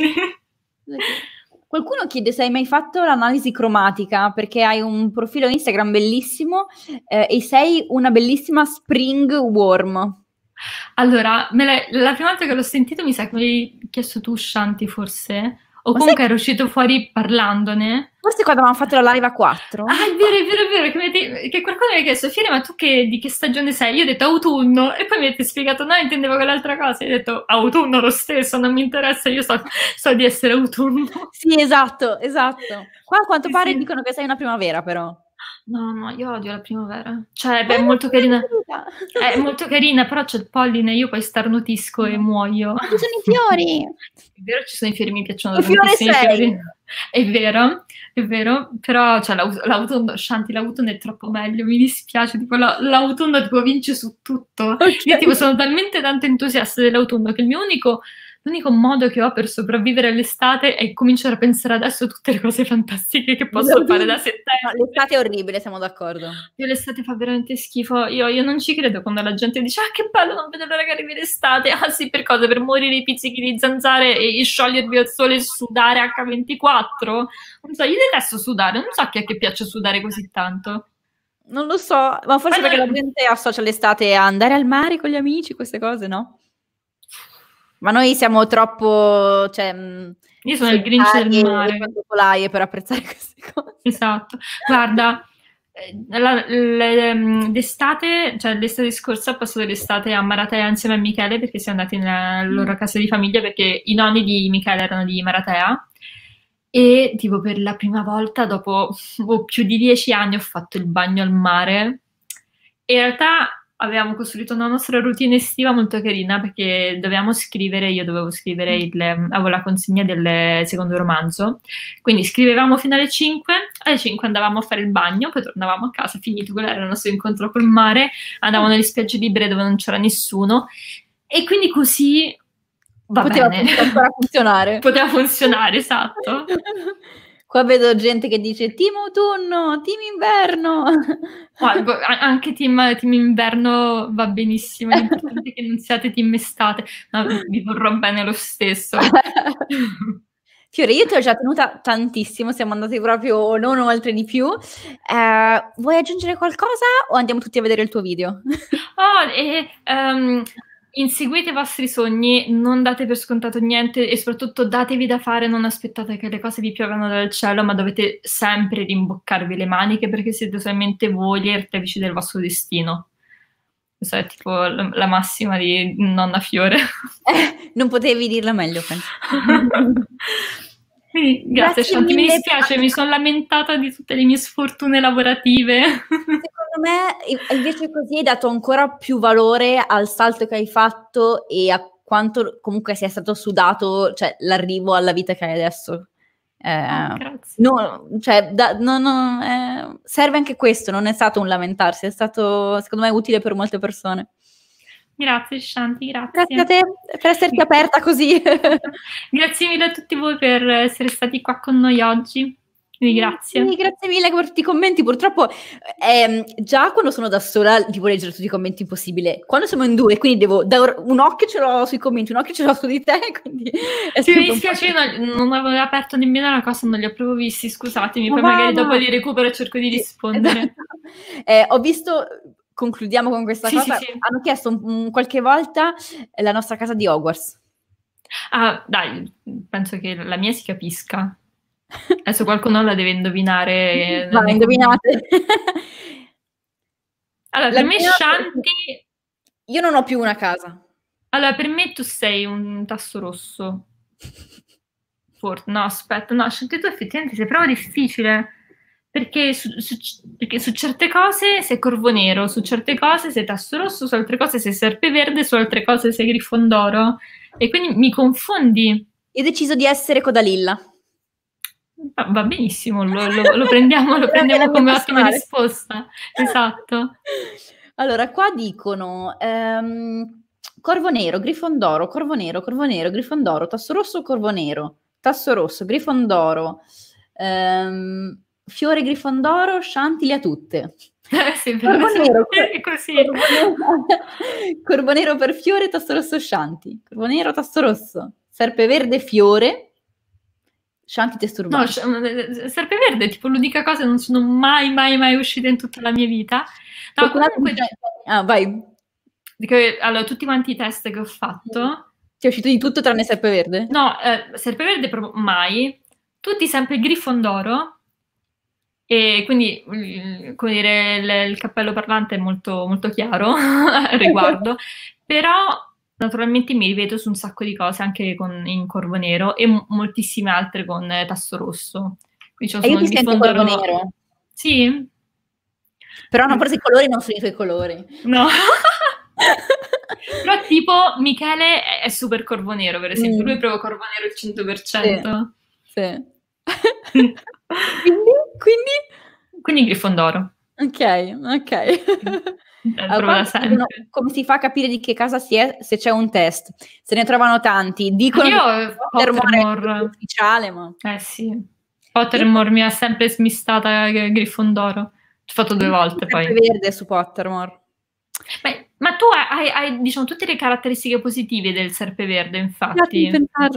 [SPEAKER 1] Qualcuno chiede se hai mai fatto l'analisi cromatica, perché hai un profilo Instagram bellissimo e sei una bellissima spring worm.
[SPEAKER 2] Allora, la prima volta che l'ho sentito mi sa che mi hai chiesto tu, Shanti, forse? o comunque era uscito fuori parlandone.
[SPEAKER 1] Forse quando avevamo fatto la live a 4.
[SPEAKER 2] Ah, è vero, che qualcuno mi ha chiesto, Fiere, ma tu di che stagione sei? Io ho detto autunno, e poi mi avete spiegato, no, intendevo quell'altra cosa, e ho detto autunno lo stesso, non mi interessa, io so di essere autunno.
[SPEAKER 1] Sì, esatto. Qua a quanto pare
[SPEAKER 2] sì.
[SPEAKER 1] dicono che sei una primavera, però.
[SPEAKER 2] No, io odio la primavera. Cioè, beh, è molto carina. È molto carina, però c'è il polline, io poi starnutisco e muoio.
[SPEAKER 1] Ma ci sono i fiori!
[SPEAKER 2] È vero, ci sono i fiori, mi piacciono
[SPEAKER 1] Che fiore
[SPEAKER 2] tantissimo i
[SPEAKER 1] sei?
[SPEAKER 2] fiori. È vero, però cioè, l'autunno, Shanti, l'autunno è troppo meglio, mi dispiace, tipo l'autunno tipo vince su tutto.
[SPEAKER 1] Okay.
[SPEAKER 2] Io tipo sono talmente tanto entusiasta dell'autunno che l'unico modo che ho per sopravvivere all'estate è cominciare a pensare adesso a tutte le cose fantastiche che posso fare da settembre.
[SPEAKER 1] No, l'estate è orribile, siamo d'accordo.
[SPEAKER 2] Io l'estate fa veramente schifo. Io non ci credo quando la gente dice ah che bello, non vedo l'ora che arrivi l'estate. Ah sì, per cosa? Per morire i pizzichi di zanzare e sciogliervi al sole e sudare H24? Non so, io detesto sudare, non so a chi è che piace sudare così tanto.
[SPEAKER 1] Non lo so, ma forse perché la gente associa l'estate a andare al mare con gli amici, queste cose, no? Ma noi siamo troppo, cioè,
[SPEAKER 2] io sono il Grinch del mare.
[SPEAKER 1] E per apprezzare queste cose.
[SPEAKER 2] Esatto. Guarda, l'estate scorsa ho passato l'estate a Maratea insieme a Michele perché siamo andati nella loro casa di famiglia perché i nonni di Michele erano di Maratea e tipo per la prima volta dopo più di 10 anni ho fatto il bagno al mare e in realtà avevamo costruito una nostra routine estiva molto carina perché io dovevo scrivere avevo la consegna del secondo romanzo, quindi scrivevamo fino alle 5 andavamo a fare il bagno, poi tornavamo a casa, finito, quello era il nostro incontro col mare, andavamo nelle spiagge libere dove non c'era nessuno e quindi così
[SPEAKER 1] poteva ancora funzionare.
[SPEAKER 2] Poteva funzionare, esatto.
[SPEAKER 1] Qua vedo gente che dice team autunno, team inverno.
[SPEAKER 2] Anche team inverno va benissimo, l'importante è che non siate team estate, ma vi vorrò bene lo stesso.
[SPEAKER 1] Fiore, io ti ho già tenuta tantissimo, siamo andati proprio non oltre di più. Vuoi aggiungere qualcosa o andiamo tutti a vedere il tuo video?
[SPEAKER 2] Inseguite i vostri sogni, non date per scontato niente e soprattutto datevi da fare, non aspettate che le cose vi piovano dal cielo, ma dovete sempre rimboccarvi le maniche perché siete solamente voi gli artefici del vostro destino. Questa è tipo la massima di Nonna Fiore.
[SPEAKER 1] Non potevi dirla meglio, penso.
[SPEAKER 2] Quindi, grazie Shanti, mi dispiace, mi sono lamentata di tutte le mie sfortune lavorative.
[SPEAKER 1] Secondo me invece così hai dato ancora più valore al salto che hai fatto e a quanto comunque sia stato sudato, cioè l'arrivo alla vita che hai adesso.
[SPEAKER 2] Grazie.
[SPEAKER 1] Serve anche questo, non è stato un lamentarsi, è stato secondo me utile per molte persone.
[SPEAKER 2] Grazie Shanti, grazie.
[SPEAKER 1] Grazie a te per esserti aperta così.
[SPEAKER 2] Grazie mille a tutti voi per essere stati qua con noi oggi. Quindi grazie.
[SPEAKER 1] Sì, grazie mille per tutti i commenti. Purtroppo già quando sono da sola devo leggere tutti i commenti impossibile. Quando siamo in due, quindi devo un occhio ce l'ho sui commenti, un occhio ce l'ho su di te. Quindi
[SPEAKER 2] mi dispiace, non avevo aperto nemmeno la cosa, non li ho proprio visti, scusatemi. Poi magari dopo li recupero e cerco di rispondere.
[SPEAKER 1] Esatto. Ho visto. Concludiamo con questa cosa.
[SPEAKER 2] Sì.
[SPEAKER 1] Hanno chiesto qualche volta la nostra casa di Hogwarts.
[SPEAKER 2] Ah, dai, penso che la mia si capisca. Adesso qualcuno la deve indovinare.
[SPEAKER 1] Vai, indovinate.
[SPEAKER 2] Allora, per me Shanti...
[SPEAKER 1] Io non ho più una casa.
[SPEAKER 2] Allora, per me tu sei un tasso rosso. No, aspetta, no, Shanti tu effettivamente sei proprio difficile. Perché su certe cose sei corvo nero, su certe cose sei tasso rosso, su altre cose sei serpeverde, su altre cose sei grifondoro. E quindi mi confondi.
[SPEAKER 1] Io ho deciso di essere Codalilla.
[SPEAKER 2] Va benissimo, lo prendiamo come ottima risposta. Esatto.
[SPEAKER 1] Allora, qua dicono corvo nero, grifondoro, corvo nero, grifondoro, tasso rosso, corvo nero, tasso rosso, grifondoro, fiore grifondoro, Shanti le ha tutte.
[SPEAKER 2] Sì, corvo nero, è così.
[SPEAKER 1] Corvo nero per fiore, tasso rosso, Shanti. Corvo nero, tasso rosso. Serpeverde, fiore. Shanti testurbante.
[SPEAKER 2] No, serpeverde è tipo l'unica cosa che non sono mai uscita in tutta la mia vita. No, comunque...
[SPEAKER 1] vai.
[SPEAKER 2] Allora, tutti quanti i test che ho fatto...
[SPEAKER 1] Ti è uscito di tutto tranne Serpeverde?
[SPEAKER 2] No, Serpeverde proprio mai. Tutti sempre Grifondoro. E quindi, come dire, il cappello parlante è molto, molto chiaro al riguardo. Però, naturalmente, mi rivedo su un sacco di cose, anche in Corvo Nero, e moltissime altre con Tasto Rosso.
[SPEAKER 1] E io ti sento Corvo Nero.
[SPEAKER 2] Sì?
[SPEAKER 1] Però no, forse i colori non sono i tuoi colori.
[SPEAKER 2] No. Però tipo Michele è super Corvo Nero, per esempio. Lui è proprio Corvo Nero il 100%.
[SPEAKER 1] Sì.
[SPEAKER 2] Quindi Grifondoro.
[SPEAKER 1] Ok.
[SPEAKER 2] Allora,
[SPEAKER 1] come si fa a capire di che casa si è se c'è un test? Se ne trovano tanti. Dicono
[SPEAKER 2] che
[SPEAKER 1] Pottermore è ufficiale, ma...
[SPEAKER 2] sì. Pottermore mi ha sempre smistata Grifondoro. Ci ho fatto 2 volte poi.
[SPEAKER 1] Verde su Pottermore.
[SPEAKER 2] Beh, ma tu hai diciamo tutte le caratteristiche positive del Serpeverde, infatti.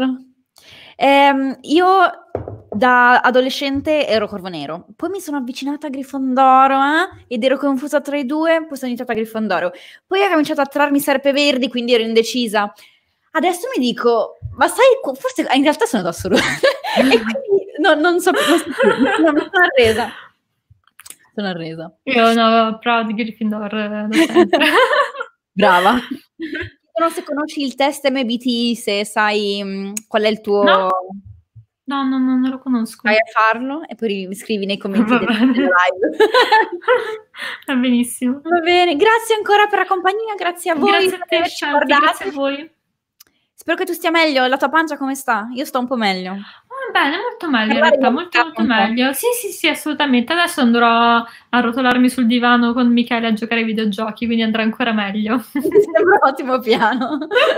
[SPEAKER 1] Io da adolescente ero Corvo Nero, poi mi sono avvicinata a Grifondoro ed ero confusa tra i due, poi sono iniziata a Grifondoro, poi ho cominciato a trarmi Serpeverdi, quindi ero indecisa. Adesso mi dico, ma sai, forse in realtà sono da solo e quindi non so più, mi sono arresa. Sono arresa.
[SPEAKER 2] Io no, proud Gryffindor da sempre.
[SPEAKER 1] Brava. Non so se conosci il test MBTI, se sai qual è il tuo...
[SPEAKER 2] No, non lo conosco.
[SPEAKER 1] Vai a farlo e poi scrivi nei commenti della live.
[SPEAKER 2] Va benissimo.
[SPEAKER 1] Va bene, grazie ancora per la compagnia, grazie a voi.
[SPEAKER 2] Grazie a te, Shelby, grazie a voi.
[SPEAKER 1] Spero che tu stia meglio. La tua pancia come sta? Io sto un po' meglio.
[SPEAKER 2] Bene, molto meglio in realtà, molto meglio. Sì, assolutamente. Adesso andrò a rotolarmi sul divano con Michele a giocare ai videogiochi, quindi andrà ancora meglio.
[SPEAKER 1] Sembra un ottimo piano.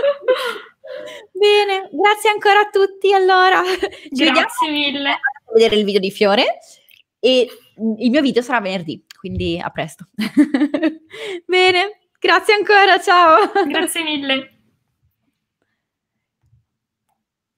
[SPEAKER 1] Bene, grazie ancora a tutti. Allora,
[SPEAKER 2] grazie mille.
[SPEAKER 1] A vedere il video di Fiore e il mio video sarà venerdì, quindi a presto. Bene, grazie ancora, ciao.
[SPEAKER 2] Grazie mille.